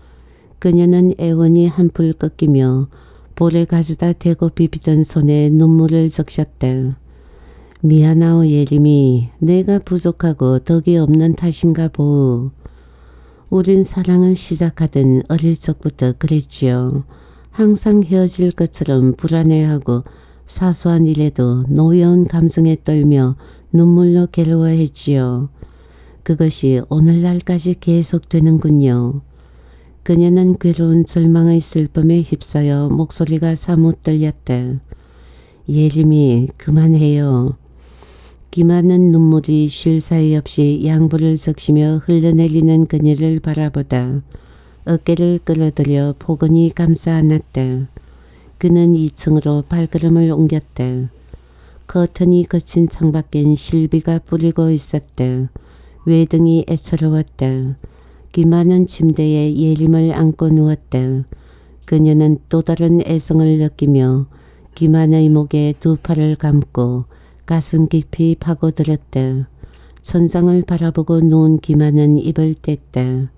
그녀는 애원이 한풀 꺾이며 볼에 가져다 대고 비비던 손에 눈물을 적셨다. 미안하오 예림이, 내가 부족하고 덕이 없는 탓인가 보우. 우린 사랑을 시작하던 어릴 적부터 그랬지요. 항상 헤어질 것처럼 불안해하고 사소한 일에도 노여운 감성에 떨며 눈물로 괴로워했지요. 그것이 오늘날까지 계속되는군요. 그녀는 괴로운 절망의 슬픔에 휩싸여 목소리가 사뭇 떨렸다. 예림이 그만해요. 기많은 눈물이 쉴 사이 없이 양볼을 적시며 흘러내리는 그녀를 바라보다 어깨를 끌어들여 포근히 감싸 안았다. 그는 2층으로 발걸음을 옮겼다. 커튼이 거친 창밖엔 실비가 뿌리고 있었다. 외등이 애처로웠다. 기많은 침대에 예림을 안고 누웠다. 그녀는 또 다른 애성을 느끼며 기만의 목에 두 팔을 감고 가슴 깊이 파고들었다. 천장을 바라보고 누운 기만은 입을 뗐다.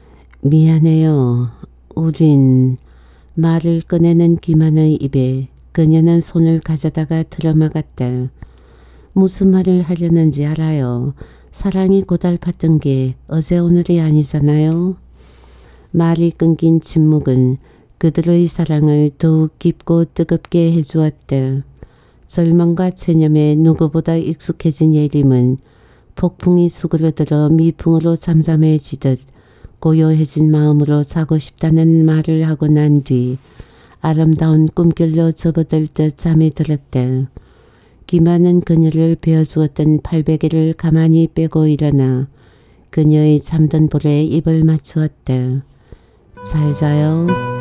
미안해요. 우린... 말을 꺼내는 기만의 입에 그녀는 손을 가져다가 틀어막았다. 무슨 말을 하려는지 알아요. 사랑이 고달팠던 게 어제 오늘이 아니잖아요. 말이 끊긴 침묵은 그들의 사랑을 더욱 깊고 뜨겁게 해주었다. 절망과 체념에 누구보다 익숙해진 예림은 폭풍이 수그러들어 미풍으로 잠잠해지듯 고요해진 마음으로 자고 싶다는 말을 하고 난 뒤 아름다운 꿈결로 접어들 듯 잠이 들었다. 기만은 그녀를 베어주었던 팔베개를 가만히 빼고 일어나 그녀의 잠든 볼에 입을 맞추었다. 잘 자요.